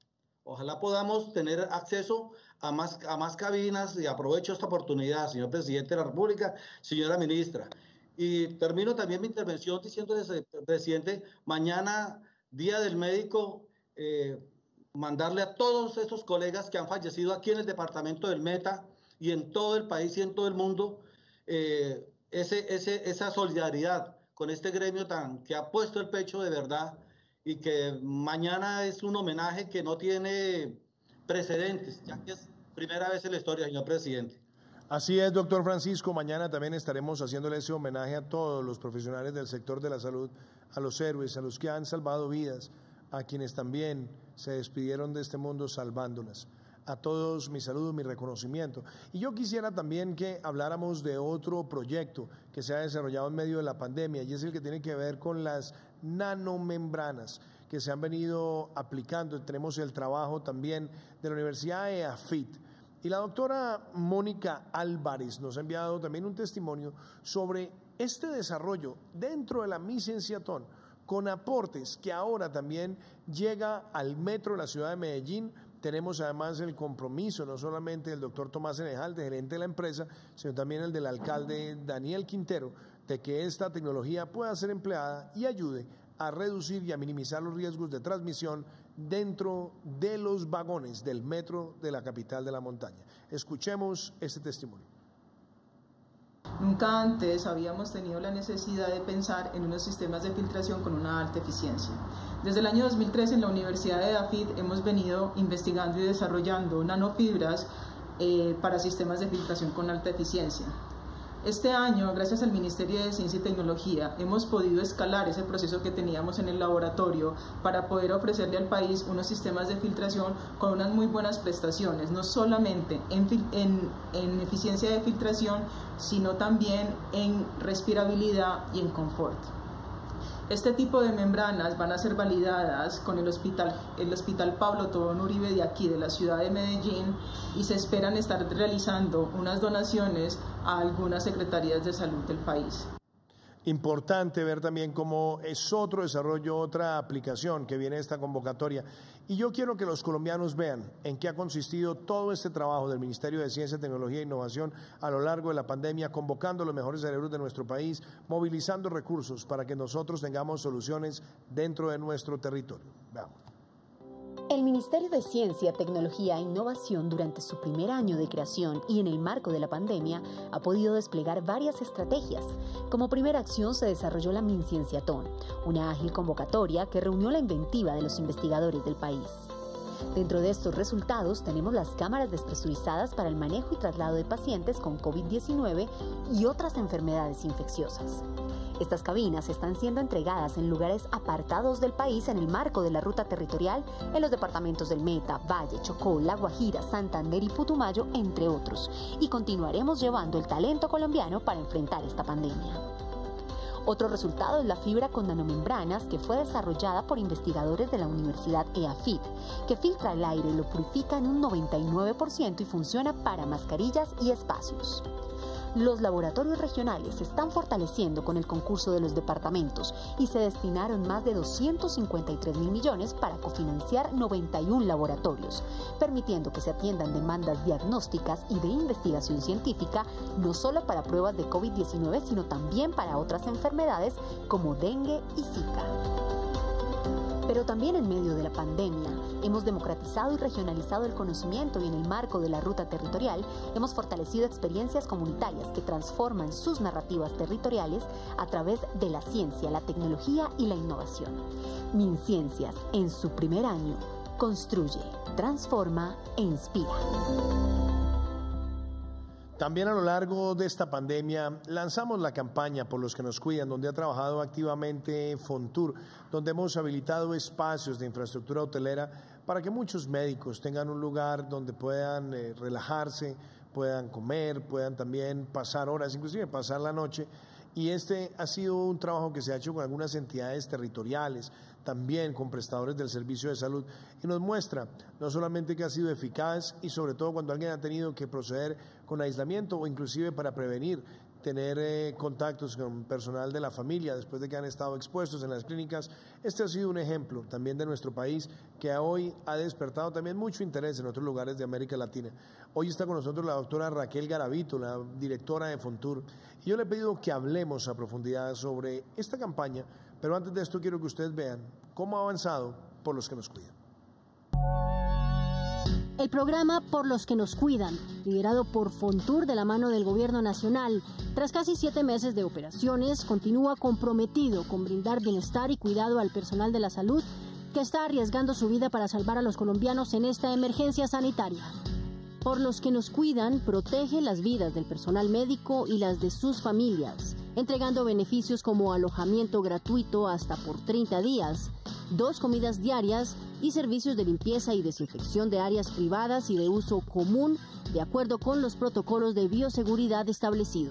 Ojalá podamos tener acceso a más, a más cabinas, y aprovecho esta oportunidad, señor presidente de la República, señora ministra. Y termino también mi intervención diciéndoles, presidente, mañana, Día del Médico, eh, mandarle a todos esos colegas que han fallecido aquí en el departamento del Meta y en todo el país y en todo el mundo, eh, ese, ese, esa solidaridad con este gremio tan, que ha puesto el pecho de verdad, y que mañana es un homenaje que no tiene precedentes, ya que es primera vez en la historia, señor presidente. Así es, doctor Francisco. Mañana también estaremos haciéndole ese homenaje a todos los profesionales del sector de la salud, a los héroes, a los que han salvado vidas, a quienes también se despidieron de este mundo salvándolas. A todos mi saludo, mi reconocimiento. Y yo quisiera también que habláramos de otro proyecto que se ha desarrollado en medio de la pandemia, y es el que tiene que ver con las nanomembranas que se han venido aplicando. Tenemos el trabajo también de la Universidad E A F I T. Y la doctora Mónica Álvarez nos ha enviado también un testimonio sobre este desarrollo dentro de la Micienciatón, con aportes que ahora también llega al metro de la ciudad de Medellín. Tenemos además el compromiso no solamente del doctor Tomás Senejalde, gerente de la empresa, sino también el del alcalde Daniel Quintero, de que esta tecnología pueda ser empleada y ayude a reducir y a minimizar los riesgos de transmisión dentro de los vagones del metro de la capital de la montaña. Escuchemos este testimonio. Nunca antes habíamos tenido la necesidad de pensar en unos sistemas de filtración con una alta eficiencia. Desde el año dos mil tres en la Universidad de E A F I T hemos venido investigando y desarrollando nanofibras eh, para sistemas de filtración con alta eficiencia. Este año, gracias al Ministerio de Ciencia y Tecnología, hemos podido escalar ese proceso que teníamos en el laboratorio para poder ofrecerle al país unos sistemas de filtración con unas muy buenas prestaciones, no solamente en, en, en eficiencia de filtración, sino también en respirabilidad y en confort. Este tipo de membranas van a ser validadas con el hospital, el hospital Pablo Tobón Uribe de aquí, de la ciudad de Medellín, y se esperan estar realizando unas donaciones a algunas secretarías de salud del país. Importante ver también cómo es otro desarrollo, otra aplicación que viene de esta convocatoria. Y yo quiero que los colombianos vean en qué ha consistido todo este trabajo del Ministerio de Ciencia, Tecnología e Innovación a lo largo de la pandemia, convocando a los mejores cerebros de nuestro país, movilizando recursos para que nosotros tengamos soluciones dentro de nuestro territorio. Veamos. El Ministerio de Ciencia, Tecnología e Innovación durante su primer año de creación y en el marco de la pandemia ha podido desplegar varias estrategias. Como primera acción se desarrolló la MinCienciatón, una ágil convocatoria que reunió la inventiva de los investigadores del país. Dentro de estos resultados tenemos las cámaras despresurizadas para el manejo y traslado de pacientes con COVID diecinueve y otras enfermedades infecciosas. Estas cabinas están siendo entregadas en lugares apartados del país en el marco de la ruta territorial en los departamentos del Meta, Valle, Chocó, La Guajira, Santander y Putumayo, entre otros, y continuaremos llevando el talento colombiano para enfrentar esta pandemia. Otro resultado es la fibra con nanomembranas que fue desarrollada por investigadores de la Universidad E A F I T, que filtra el aire y lo purifica en un noventa y nueve por ciento y funciona para mascarillas y espacios. Los laboratorios regionales se están fortaleciendo con el concurso de los departamentos y se destinaron más de doscientos cincuenta y tres mil millones para cofinanciar noventa y un laboratorios, permitiendo que se atiendan demandas diagnósticas y de investigación científica, no solo para pruebas de COVID diecinueve, sino también para otras enfermedades como dengue y zika. Pero también en medio de la pandemia hemos democratizado y regionalizado el conocimiento y en el marco de la ruta territorial hemos fortalecido experiencias comunitarias que transforman sus narrativas territoriales a través de la ciencia, la tecnología y la innovación. MinCiencias, en su primer año, construye, transforma e inspira. También a lo largo de esta pandemia lanzamos la campaña Por los que nos cuidan, donde ha trabajado activamente Fontur, donde hemos habilitado espacios de infraestructura hotelera para que muchos médicos tengan un lugar donde puedan eh, relajarse, puedan comer, puedan también pasar horas, inclusive pasar la noche. Y este ha sido un trabajo que se ha hecho con algunas entidades territoriales, también con prestadores del servicio de salud, y nos muestra no solamente que ha sido eficaz y sobre todo cuando alguien ha tenido que proceder con aislamiento o inclusive para prevenir tener eh, contactos con personal de la familia después de que han estado expuestos en las clínicas. Este ha sido un ejemplo también de nuestro país que hoy ha despertado también mucho interés en otros lugares de América Latina. Hoy está con nosotros la doctora Raquel Garavito, la directora de Fontur, y yo le he pedido que hablemos a profundidad sobre esta campaña, pero antes de esto quiero que ustedes vean cómo ha avanzado Por los que nos cuidan. El programa Por los que nos cuidan, liderado por Fontur de la mano del Gobierno Nacional, tras casi siete meses de operaciones, continúa comprometido con brindar bienestar y cuidado al personal de la salud que está arriesgando su vida para salvar a los colombianos en esta emergencia sanitaria. Por los que nos cuidan, protege las vidas del personal médico y las de sus familias, entregando beneficios como alojamiento gratuito hasta por treinta días, dos comidas diarias y servicios de limpieza y desinfección de áreas privadas y de uso común, de acuerdo con los protocolos de bioseguridad establecidos.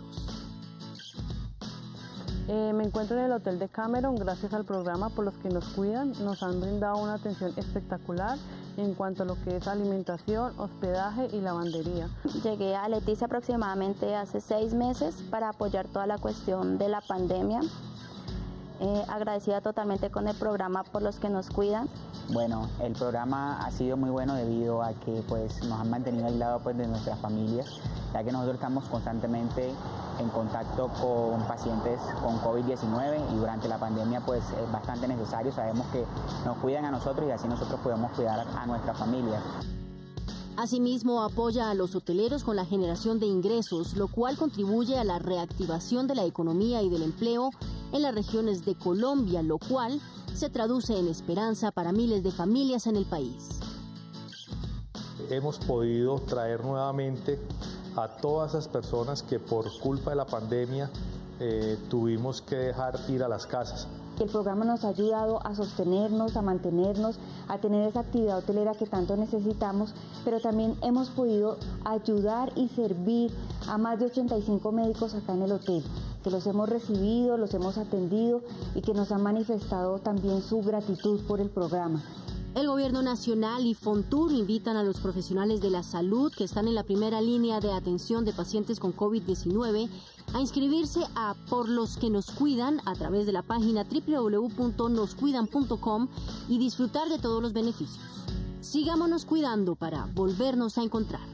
Eh, me encuentro en el Hotel de Cameron. Gracias al programa Por los que nos cuidan, nos han brindado una atención espectacular en cuanto a lo que es alimentación, hospedaje y lavandería. Llegué a Leticia aproximadamente hace seis meses para apoyar toda la cuestión de la pandemia. Eh, agradecida totalmente con el programa Por los que nos cuidan. Bueno, el programa ha sido muy bueno debido a que pues, nos han mantenido aislados pues, de nuestras familias, ya que nosotros estamos constantemente en contacto con pacientes con COVID diecinueve y durante la pandemia pues, es bastante necesario. Sabemos que nos cuidan a nosotros y así nosotros podemos cuidar a nuestra familia. Asimismo, apoya a los hoteleros con la generación de ingresos, lo cual contribuye a la reactivación de la economía y del empleo en las regiones de Colombia, lo cual se traduce en esperanza para miles de familias en el país. Hemos podido traer nuevamente a todas esas personas que por culpa de la pandemia eh, tuvimos que dejar ir a las casas. El programa nos ha ayudado a sostenernos, a mantenernos, a tener esa actividad hotelera que tanto necesitamos, pero también hemos podido ayudar y servir a más de ochenta y cinco médicos acá en el hotel, que los hemos recibido, los hemos atendido y que nos han manifestado también su gratitud por el programa. El Gobierno Nacional y Fontur invitan a los profesionales de la salud que están en la primera línea de atención de pacientes con COVID diecinueve a inscribirse a Por los que nos cuidan a través de la página doble u doble u doble u punto nos cuidan punto com y disfrutar de todos los beneficios. Sigámonos cuidando para volvernos a encontrar.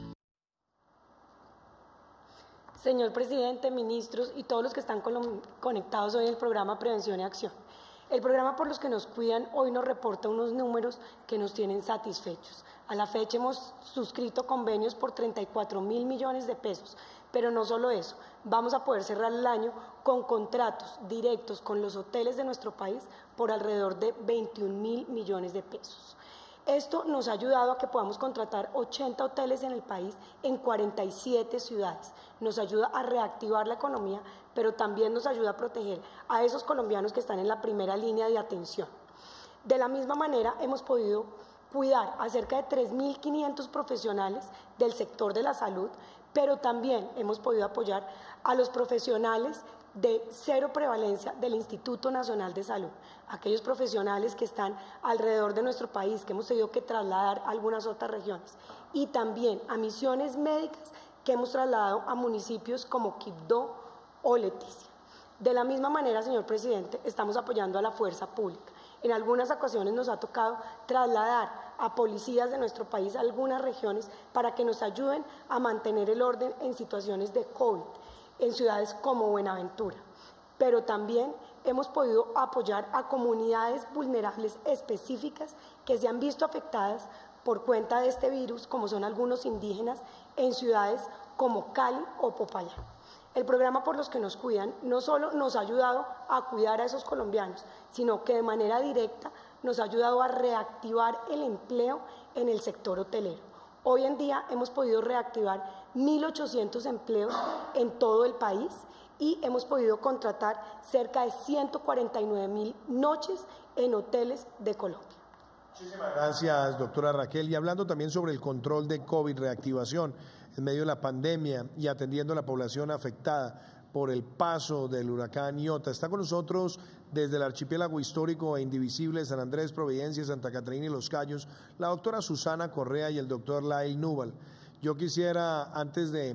Señor presidente, ministros y todos los que están conectados hoy en el programa Prevención y Acción. El programa Por los que nos cuidan hoy nos reporta unos números que nos tienen satisfechos. A la fecha hemos suscrito convenios por treinta y cuatro mil millones de pesos, pero no solo eso, vamos a poder cerrar el año con contratos directos con los hoteles de nuestro país por alrededor de veintiún mil millones de pesos. Esto nos ha ayudado a que podamos contratar ochenta hoteles en el país en cuarenta y siete ciudades. Nos ayuda a reactivar la economía, pero también nos ayuda a proteger a esos colombianos que están en la primera línea de atención. De la misma manera, hemos podido cuidar a cerca de tres mil quinientos profesionales del sector de la salud, pero también hemos podido apoyar a los profesionales de cero prevalencia del Instituto Nacional de Salud, aquellos profesionales que están alrededor de nuestro país, que hemos tenido que trasladar a algunas otras regiones, y también a misiones médicas que hemos trasladado a municipios como Quibdó o Leticia. De la misma manera, señor presidente, estamos apoyando a la fuerza pública. En algunas ocasiones nos ha tocado trasladar a policías de nuestro país a algunas regiones para que nos ayuden a mantener el orden en situaciones de COVID en ciudades como Buenaventura. Pero también hemos podido apoyar a comunidades vulnerables específicas que se han visto afectadas por cuenta de este virus, como son algunos indígenas en ciudades como Cali o Popayán. El programa Por los que nos cuidan no solo nos ha ayudado a cuidar a esos colombianos, sino que de manera directa nos ha ayudado a reactivar el empleo en el sector hotelero. Hoy en día hemos podido reactivar mil ochocientos empleos en todo el país y hemos podido contratar cerca de ciento cuarenta y nueve mil noches en hoteles de Colombia. Muchísimas gracias, doctora Raquel. Y hablando también sobre el control de COVID, reactivación en medio de la pandemia y atendiendo a la población afectada por el paso del huracán Iota. Está con nosotros desde el archipiélago histórico e indivisible de San Andrés, Providencia, Santa Catarina y Los Cayos, la doctora Susana Correa y el doctor Lael Núbal. Yo quisiera, antes de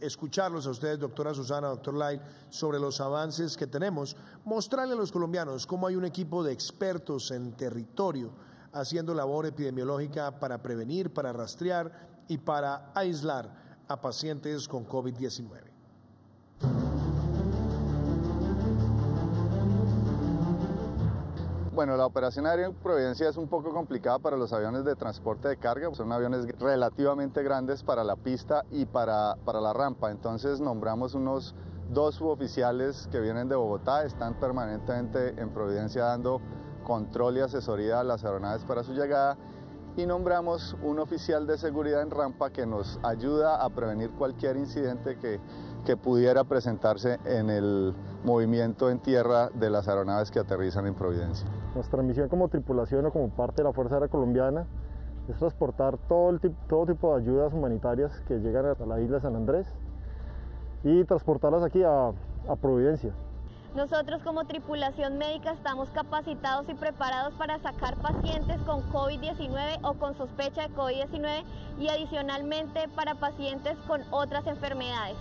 escucharlos a ustedes, doctora Susana, doctor Lai, sobre los avances que tenemos, mostrarle a los colombianos cómo hay un equipo de expertos en territorio haciendo labor epidemiológica para prevenir, para rastrear y para aislar a pacientes con COVID diecinueve. Bueno, la operación aérea en Providencia es un poco complicada para los aviones de transporte de carga. Son aviones relativamente grandes para la pista y para, para la rampa. Entonces nombramos unos dos suboficiales que vienen de Bogotá, están permanentemente en Providencia dando control y asesoría a las aeronaves para su llegada. Y nombramos un oficial de seguridad en rampa que nos ayuda a prevenir cualquier incidente que, que pudiera presentarse en el movimiento en tierra de las aeronaves que aterrizan en Providencia. Nuestra misión como tripulación o como parte de la Fuerza Aérea Colombiana es transportar todo, el tipo, todo tipo de ayudas humanitarias que llegan a la isla de San Andrés y transportarlas aquí a, a Providencia. Nosotros como tripulación médica estamos capacitados y preparados para sacar pacientes con COVID diecinueve o con sospecha de COVID diecinueve y adicionalmente para pacientes con otras enfermedades.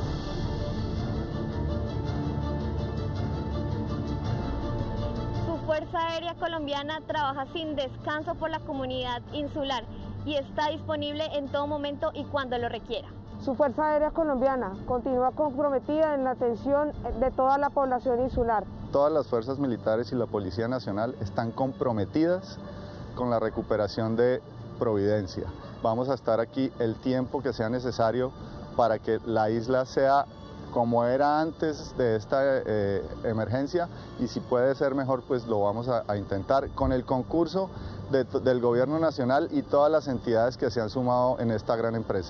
Su Fuerza Aérea Colombiana trabaja sin descanso por la comunidad insular y está disponible en todo momento y cuando lo requiera. Su Fuerza Aérea Colombiana continúa comprometida en la atención de toda la población insular. Todas las fuerzas militares y la Policía Nacional están comprometidas con la recuperación de Providencia. Vamos a estar aquí el tiempo que sea necesario para que la isla sea como era antes de esta eh, emergencia, y si puede ser mejor, pues lo vamos a, a intentar con el concurso de, del Gobierno Nacional y todas las entidades que se han sumado en esta gran empresa.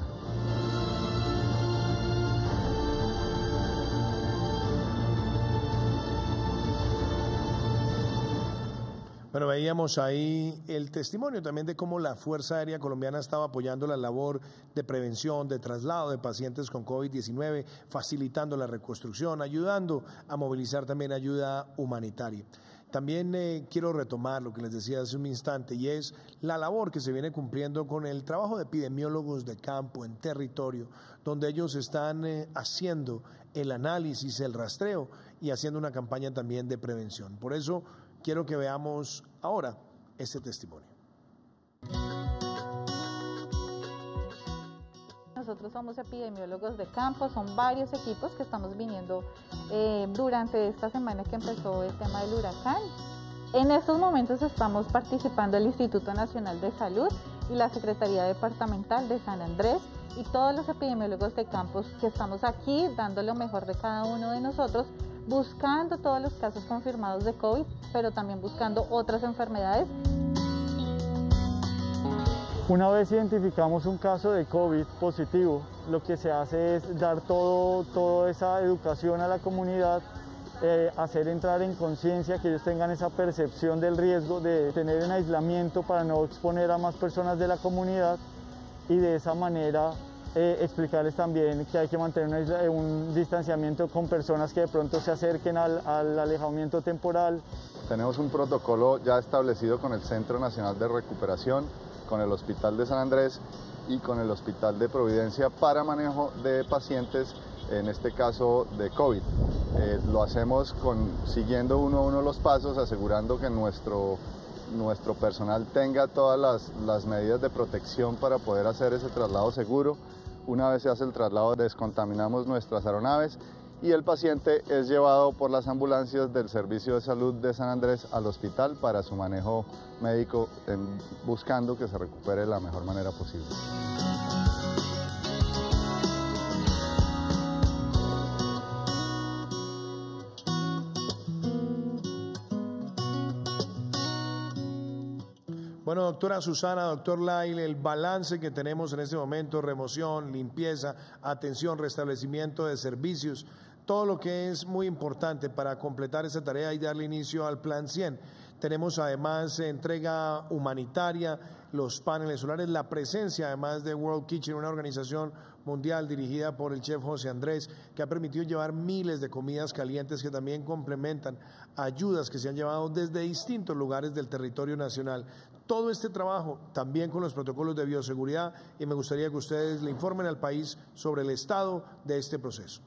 Bueno, veíamos ahí el testimonio también de cómo la Fuerza Aérea Colombiana estaba apoyando la labor de prevención, de traslado de pacientes con COVID diecinueve, facilitando la reconstrucción, ayudando a movilizar también ayuda humanitaria. También eh, quiero retomar lo que les decía hace un instante, y es la labor que se viene cumpliendo con el trabajo de epidemiólogos de campo, en territorio, donde ellos están eh, haciendo el análisis, el rastreo y haciendo una campaña también de prevención. Por eso quiero que veamos ahora este testimonio. Nosotros somos epidemiólogos de campo, son varios equipos que estamos viniendo eh, durante esta semana que empezó el tema del huracán. En estos momentos estamos participando el Instituto Nacional de Salud y la Secretaría Departamental de San Andrés y todos los epidemiólogos de campos que estamos aquí dando lo mejor de cada uno de nosotros, buscando todos los casos confirmados de COVID, pero también buscando otras enfermedades. Una vez identificamos un caso de COVID positivo, lo que se hace es dar todo, toda esa educación a la comunidad, eh, hacer entrar en conciencia, que ellos tengan esa percepción del riesgo de tener en aislamiento para no exponer a más personas de la comunidad, y de esa manera eh, explicarles también que hay que mantener un, un distanciamiento con personas que de pronto se acerquen al, al alejamiento temporal. Tenemos un protocolo ya establecido con el Centro Nacional de Recuperación, con el Hospital de San Andrés y con el Hospital de Providencia para manejo de pacientes, en este caso de COVID. Eh, lo hacemos con, siguiendo uno a uno los pasos, asegurando que nuestro, nuestro personal tenga todas las, las medidas de protección para poder hacer ese traslado seguro. Una vez se hace el traslado, descontaminamos nuestras aeronaves y el paciente es llevado por las ambulancias del Servicio de Salud de San Andrés al hospital para su manejo médico, en, buscando que se recupere de la mejor manera posible. Bueno, doctora Susana, doctor Lai, el balance que tenemos en este momento, remoción, limpieza, atención, restablecimiento de servicios todo lo que es muy importante para completar esta tarea y darle inicio al Plan cien. Tenemos además entrega humanitaria, los paneles solares, la presencia además de World Kitchen, una organización mundial dirigida por el chef José Andrés, que ha permitido llevar miles de comidas calientes que también complementan ayudas que se han llevado desde distintos lugares del territorio nacional. Todo este trabajo también con los protocolos de bioseguridad, y me gustaría que ustedes le informen al país sobre el estado de este proceso.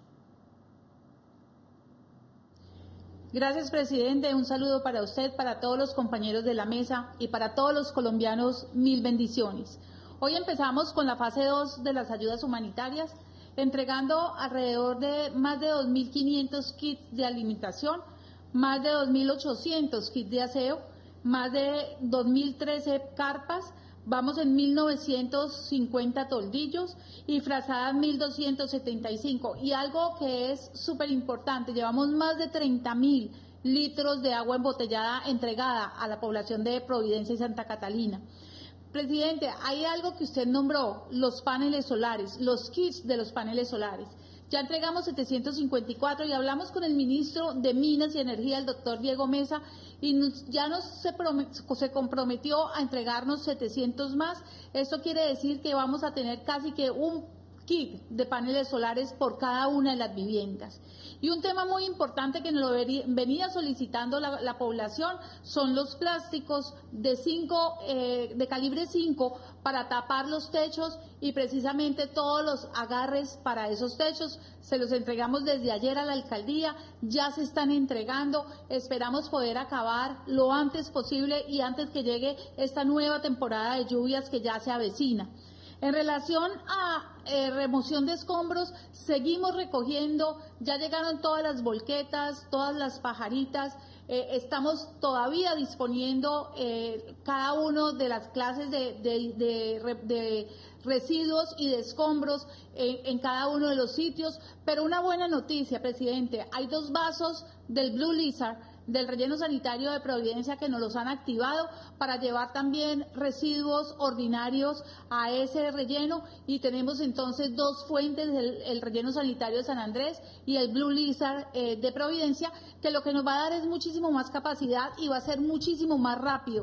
Gracias, presidente. Un saludo para usted, para todos los compañeros de la mesa y para todos los colombianos, mil bendiciones. Hoy empezamos con la fase dos de las ayudas humanitarias, entregando alrededor de más de dos mil quinientos kits de alimentación, más de dos mil ochocientos kits de aseo, más de dos mil trece carpas, vamos en mil novecientos cincuenta toldillos y frazadas mil doscientos setenta y cinco. Y algo que es súper importante, llevamos más de treinta mil litros de agua embotellada entregada a la población de Providencia y Santa Catalina. Presidente, hay algo que usted nombró, los paneles solares, los kits de los paneles solares. Ya entregamos setecientos cincuenta y cuatro y hablamos con el ministro de Minas y Energía, el doctor Diego Mesa, y nos, ya nos se, se comprometió a entregarnos setecientos más. Esto quiere decir que vamos a tener casi que un kit de paneles solares por cada una de las viviendas. Y un tema muy importante que nos lo venía solicitando la, la población son los plásticos de, cinco, eh, de calibre cinco para tapar los techos y precisamente todos los agarres para esos techos. Se los entregamos desde ayer a la alcaldía, ya se están entregando, esperamos poder acabar lo antes posible y antes que llegue esta nueva temporada de lluvias que ya se avecina. En relación a eh, remoción de escombros, seguimos recogiendo, ya llegaron todas las volquetas, todas las pajaritas, eh, estamos todavía disponiendo eh, cada uno de las clases de, de, de, de residuos y de escombros en, en cada uno de los sitios, pero una buena noticia, presidente, hay dos vasos del Blue Lizard, del relleno sanitario de Providencia, que nos los han activado para llevar también residuos ordinarios a ese relleno, y tenemos entonces dos fuentes, el, el relleno sanitario de San Andrés y el Blue Lizard eh, de Providencia, que lo que nos va a dar es muchísimo más capacidad y va a ser muchísimo más rápido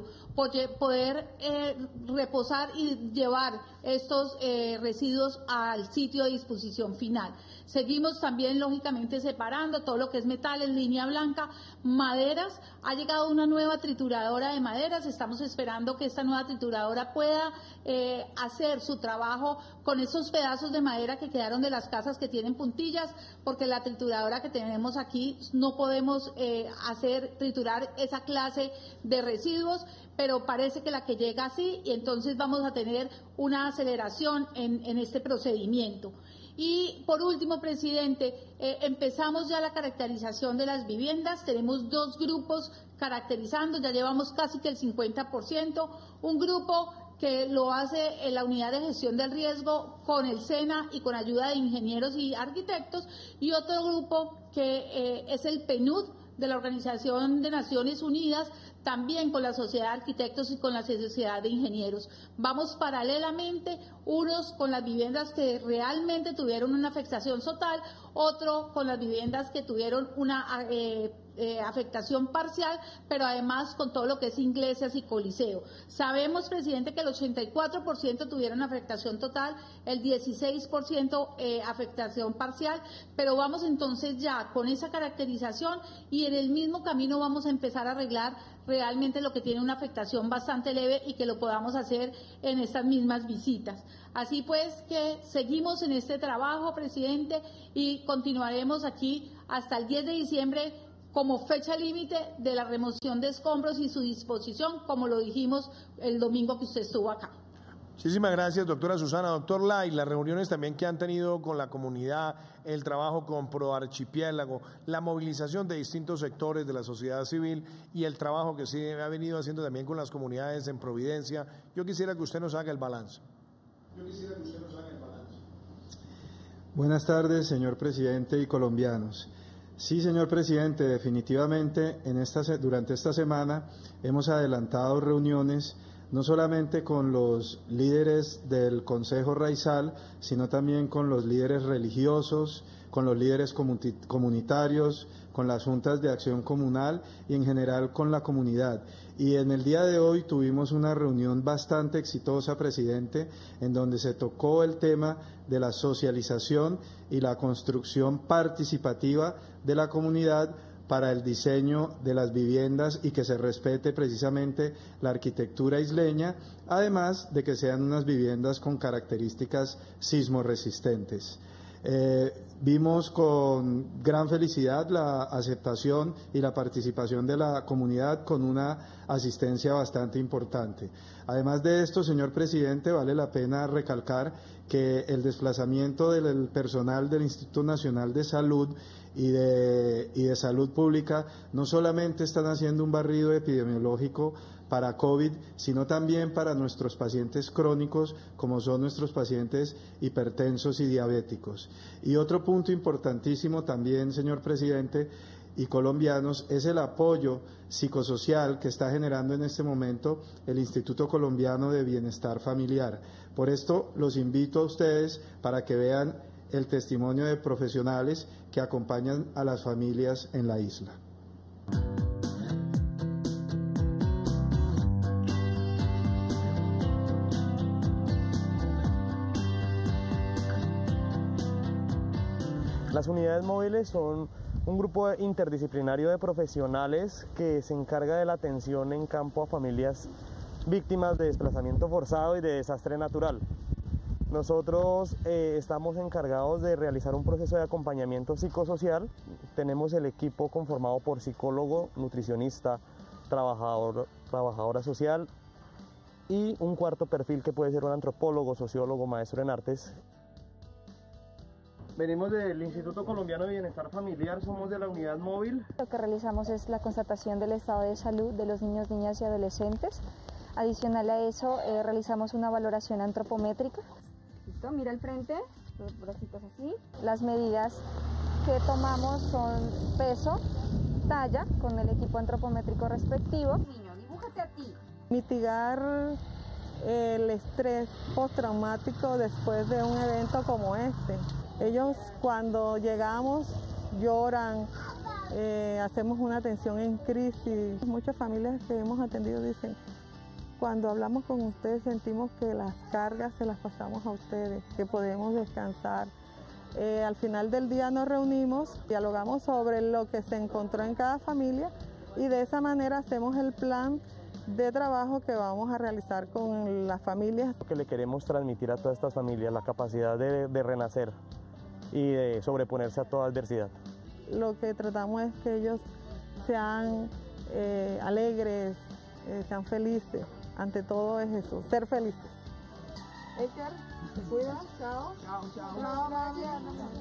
poder eh, reposar y llevar estos eh, residuos al sitio de disposición final. Seguimos también, lógicamente, separando todo lo que es metales, línea blanca, maderas. Ha llegado una nueva trituradora de maderas. Estamos esperando que esta nueva trituradora pueda eh, hacer su trabajo con esos pedazos de madera que quedaron de las casas que tienen puntillas, porque la trituradora que tenemos aquí no podemos eh, hacer triturar esa clase de residuos, pero parece que la que llega sí, y entonces vamos a tener una aceleración en, en este procedimiento. Y por último, presidente, eh, empezamos ya la caracterización de las viviendas, tenemos dos grupos caracterizando, ya llevamos casi que el cincuenta por ciento, un grupo que lo hace en la unidad de gestión del riesgo con el SENA y con ayuda de ingenieros y arquitectos, y otro grupo que eh, es el PNUD de la Organización de Naciones Unidas, también con la Sociedad de Arquitectos y con la Sociedad de Ingenieros. Vamos paralelamente, unos con las viviendas que realmente tuvieron una afectación total, otro con las viviendas que tuvieron una eh, eh, afectación parcial, pero además con todo lo que es iglesias y coliseo. Sabemos, presidente, que el ochenta y cuatro por ciento tuvieron afectación total, el dieciséis por ciento eh, afectación parcial, pero vamos entonces ya con esa caracterización y en el mismo camino vamos a empezar a arreglar realmente lo que tiene una afectación bastante leve y que lo podamos hacer en estas mismas visitas. Así pues que seguimos en este trabajo, presidente, y continuaremos aquí hasta el diez de diciembre como fecha límite de la remoción de escombros y su disposición, como lo dijimos el domingo que usted estuvo acá. Muchísimas gracias, doctora Susana. Doctor Lai, las reuniones también que han tenido con la comunidad, el trabajo con ProArchipiélago, la movilización de distintos sectores de la sociedad civil y el trabajo que sí ha venido haciendo también con las comunidades en Providencia. Yo quisiera que usted nos haga el balance. Yo quisiera que usted nos haga el balance. Buenas tardes, señor presidente y colombianos. Sí, señor presidente, definitivamente en esta, durante esta semana hemos adelantado reuniones no solamente con los líderes del Consejo Raizal, sino también con los líderes religiosos, con los líderes comunitarios, con las juntas de acción comunal y en general con la comunidad. Y en el día de hoy tuvimos una reunión bastante exitosa, presidente, en donde se tocó el tema de la socialización y la construcción participativa de la comunidad para el diseño de las viviendas y que se respete precisamente la arquitectura isleña, además de que sean unas viviendas con características sismoresistentes. Eh, vimos con gran felicidad la aceptación y la participación de la comunidad con una asistencia bastante importante. Además de esto, señor presidente, vale la pena recalcar que el desplazamiento del personal del Instituto Nacional de Salud y de, y de Salud Pública no solamente están haciendo un barrido epidemiológico para COVID, sino también para nuestros pacientes crónicos, como son nuestros pacientes hipertensos y diabéticos. Y otro punto importantísimo también, señor presidente, y colombianos, es el apoyo psicosocial que está generando en este momento el Instituto Colombiano de Bienestar Familiar. Por esto los invito a ustedes para que vean el testimonio de profesionales que acompañan a las familias en la isla. Las unidades móviles son un grupo interdisciplinario de profesionales que se encarga de la atención en campo a familias víctimas de desplazamiento forzado y de desastre natural. Nosotros eh, estamos encargados de realizar un proceso de acompañamiento psicosocial. Tenemos el equipo conformado por psicólogo, nutricionista, trabajador, trabajadora social y un cuarto perfil que puede ser un antropólogo, sociólogo, maestro en artes. Venimos del Instituto Colombiano de Bienestar Familiar, somos de la unidad móvil. Lo que realizamos es la constatación del estado de salud de los niños, niñas y adolescentes. Adicional a eso, eh, realizamos una valoración antropométrica. Listo, mira al frente, los bracitos así. Las medidas que tomamos son peso, talla, con el equipo antropométrico respectivo. Niño, dibújate a ti. Mitigar el estrés postraumático después de un evento como este. Ellos cuando llegamos lloran, eh, hacemos una atención en crisis. Muchas familias que hemos atendido dicen, cuando hablamos con ustedes sentimos que las cargas se las pasamos a ustedes, que podemos descansar. Eh, al final del día nos reunimos, dialogamos sobre lo que se encontró en cada familia y de esa manera hacemos el plan de trabajo que vamos a realizar con las familias. Lo que le queremos transmitir a todas estas familias, la capacidad de, de renacer y de sobreponerse a toda adversidad. Lo que tratamos es que ellos sean eh, alegres, eh, sean felices. Ante todo es eso, ser felices. Edgar, te cuidas, chao. Chao, chao. Chao, gracias.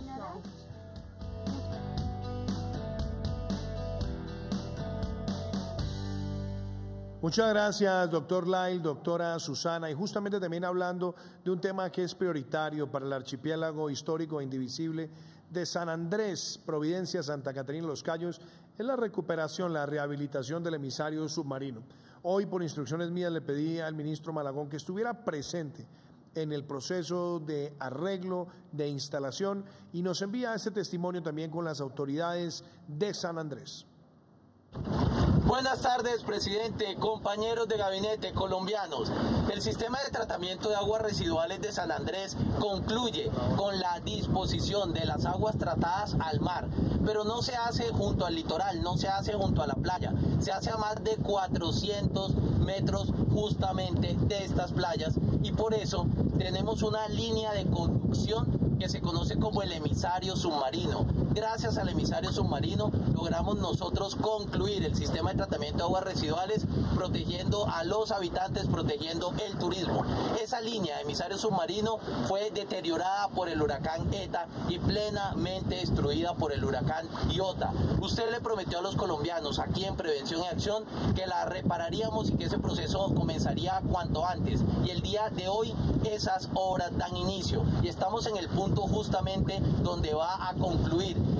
Muchas gracias, doctor Lyle, doctora Susana, y justamente también hablando de un tema que es prioritario para el archipiélago histórico e indivisible de San Andrés, Providencia, Santa Catarina, Los Cayos, es la recuperación, la rehabilitación del emisario submarino. Hoy, por instrucciones mías, le pedí al ministro Malagón que estuviera presente en el proceso de arreglo, de instalación, y nos envía ese testimonio también con las autoridades de San Andrés. Buenas tardes, presidente, compañeros de gabinete colombianos. El sistema de tratamiento de aguas residuales de San Andrés concluye con la disposición de las aguas tratadas al mar, pero no se hace junto al litoral, no se hace junto a la playa, se hace a más de cuatrocientos metros justamente de estas playas, y por eso tenemos una línea de conducción que se conoce como el emisario submarino. Gracias al emisario submarino logramos nosotros concluir el sistema de tratamiento de aguas residuales, protegiendo a los habitantes, protegiendo el turismo. Esa línea de emisario submarino fue deteriorada por el huracán ETA y plenamente destruida por el huracán Iota. Usted le prometió a los colombianos aquí en Prevención y Acción que la repararíamos y que ese proceso comenzaría cuanto antes, y el día de hoy esas obras dan inicio y estamos en el punto justamente donde va a concluir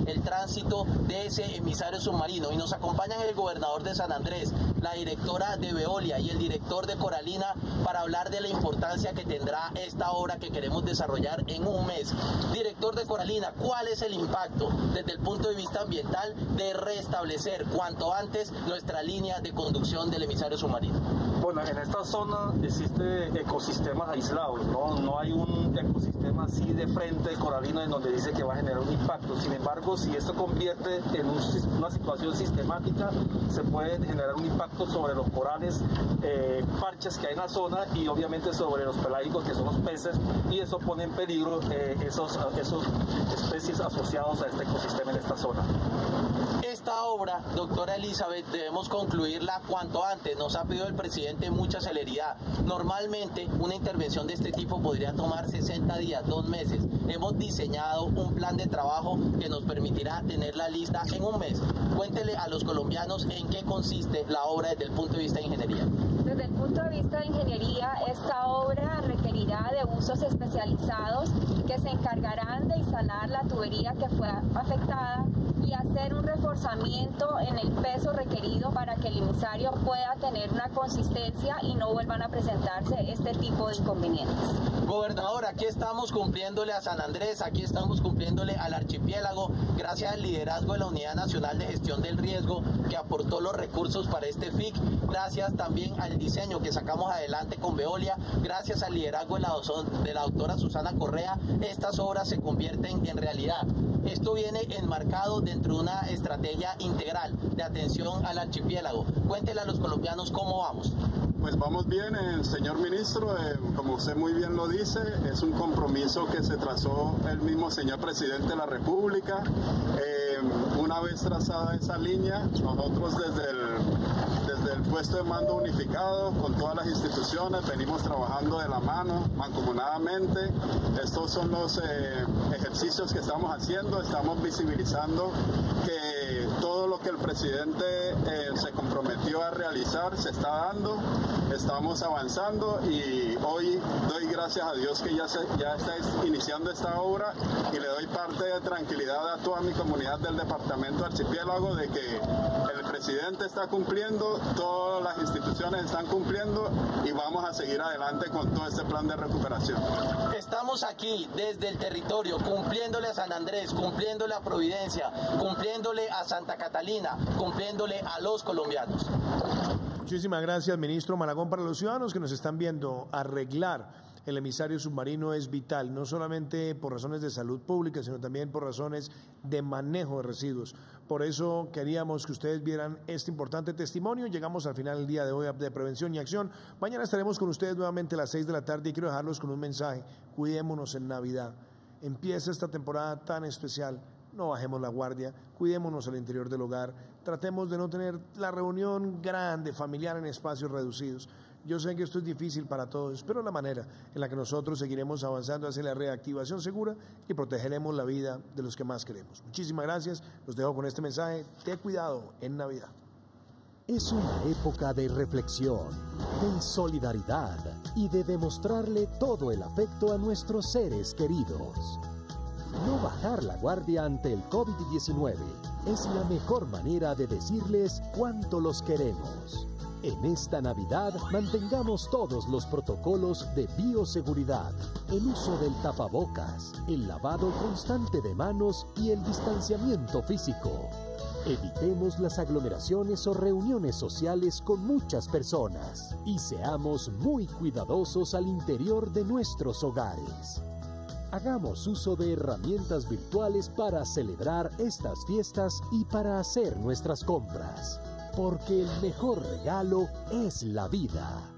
el tránsito de ese emisario submarino. Y nos acompañan el gobernador de San Andrés, la directora de Veolia y el director de Coralina para hablar de la importancia que tendrá esta obra que queremos desarrollar en un mes. Director de Coralina, ¿cuál es el impacto desde el punto de vista ambiental de restablecer cuanto antes nuestra línea de conducción del emisario submarino? Bueno, en esta zona existe ecosistemas aislados, ¿no? No hay un ecosistema así de frente de Coralina en donde dice que va a generar un impacto. Sin embargo, si esto convierte en un, una situación sistemática, se puede generar un impacto sobre los corales, eh, parches que hay en la zona y obviamente sobre los pelágicos, que son los peces, y eso pone en peligro eh, esos, esos especies asociados a este ecosistema en esta zona. Esta obra, doctora Elizabeth, debemos concluirla cuanto antes. Nos ha pedido el presidente mucha celeridad. Normalmente una intervención de este tipo podría tomar sesenta días, dos meses. Hemos diseñado un plan de trabajo que nos permitirá tenerla lista en un mes. Cuéntele a los colombianos en qué consiste la obra desde el punto de vista de ingeniería. Desde el punto de vista de ingeniería, esta obra requerirá de buzos especializados que se encargarán de instalar la tubería que fue afectada y hacer un reforzamiento en el peso requerido para que el emisario pueda tener una consistencia y no vuelvan a presentarse este tipo de inconvenientes. Gobernador, aquí estamos cumpliéndole a San Andrés, aquí estamos cumpliéndole al archipiélago, gracias al liderazgo de la Unidad Nacional de Gestión del Riesgo que aportó los recursos para este F I C, gracias también al diseño que sacamos adelante con Veolia, gracias al liderazgo de la, de la doctora Susana Correa, estas obras se convierten en realidad. Esto viene enmarcado dentro de una estrategia integral de atención al archipiélago. Cuéntele a los colombianos cómo vamos. Pues vamos bien, eh, señor ministro, eh, como usted muy bien lo dice, es un compromiso que se trazó el mismo señor presidente de la República. Eh, una vez trazada esa línea, nosotros desde el, desde el puesto de mando unificado, con todas las instituciones, venimos trabajando de la mano, mancomunadamente. Estos son los eh, ejercicios que estamos haciendo, estamos visibilizando que todo lo que el presidente eh, se comprometió a realizar se está dando. Estamos avanzando y hoy doy gracias a Dios que ya, se, ya está iniciando esta obra y le doy parte de tranquilidad a toda mi comunidad del departamento Archipiélago de que el presidente está cumpliendo, todas las instituciones están cumpliendo y vamos a seguir adelante con todo este plan de recuperación. Estamos aquí desde el territorio cumpliéndole a San Andrés, cumpliéndole a Providencia, cumpliéndole a Santa Catalina, cumpliéndole a los colombianos. Muchísimas gracias, ministro Malagón. Para los ciudadanos que nos están viendo, arreglar el emisario submarino es vital, no solamente por razones de salud pública, sino también por razones de manejo de residuos. Por eso queríamos que ustedes vieran este importante testimonio. Llegamos al final del día de hoy de Prevención y Acción. Mañana estaremos con ustedes nuevamente a las seis de la tarde y quiero dejarlos con un mensaje. Cuidémonos en Navidad. Empieza esta temporada tan especial. No bajemos la guardia, cuidémonos al interior del hogar, tratemos de no tener la reunión grande, familiar en espacios reducidos. Yo sé que esto es difícil para todos, pero la manera en la que nosotros seguiremos avanzando hacia la reactivación segura y protegeremos la vida de los que más queremos. Muchísimas gracias, los dejo con este mensaje, ten cuidado en Navidad. Es una época de reflexión, de solidaridad y de demostrarle todo el afecto a nuestros seres queridos. No bajar la guardia ante el COVID diecinueve es la mejor manera de decirles cuánto los queremos. En esta Navidad mantengamos todos los protocolos de bioseguridad, el uso del tapabocas, el lavado constante de manos y el distanciamiento físico. Evitemos las aglomeraciones o reuniones sociales con muchas personas y seamos muy cuidadosos al interior de nuestros hogares. Hagamos uso de herramientas virtuales para celebrar estas fiestas y para hacer nuestras compras, porque el mejor regalo es la vida.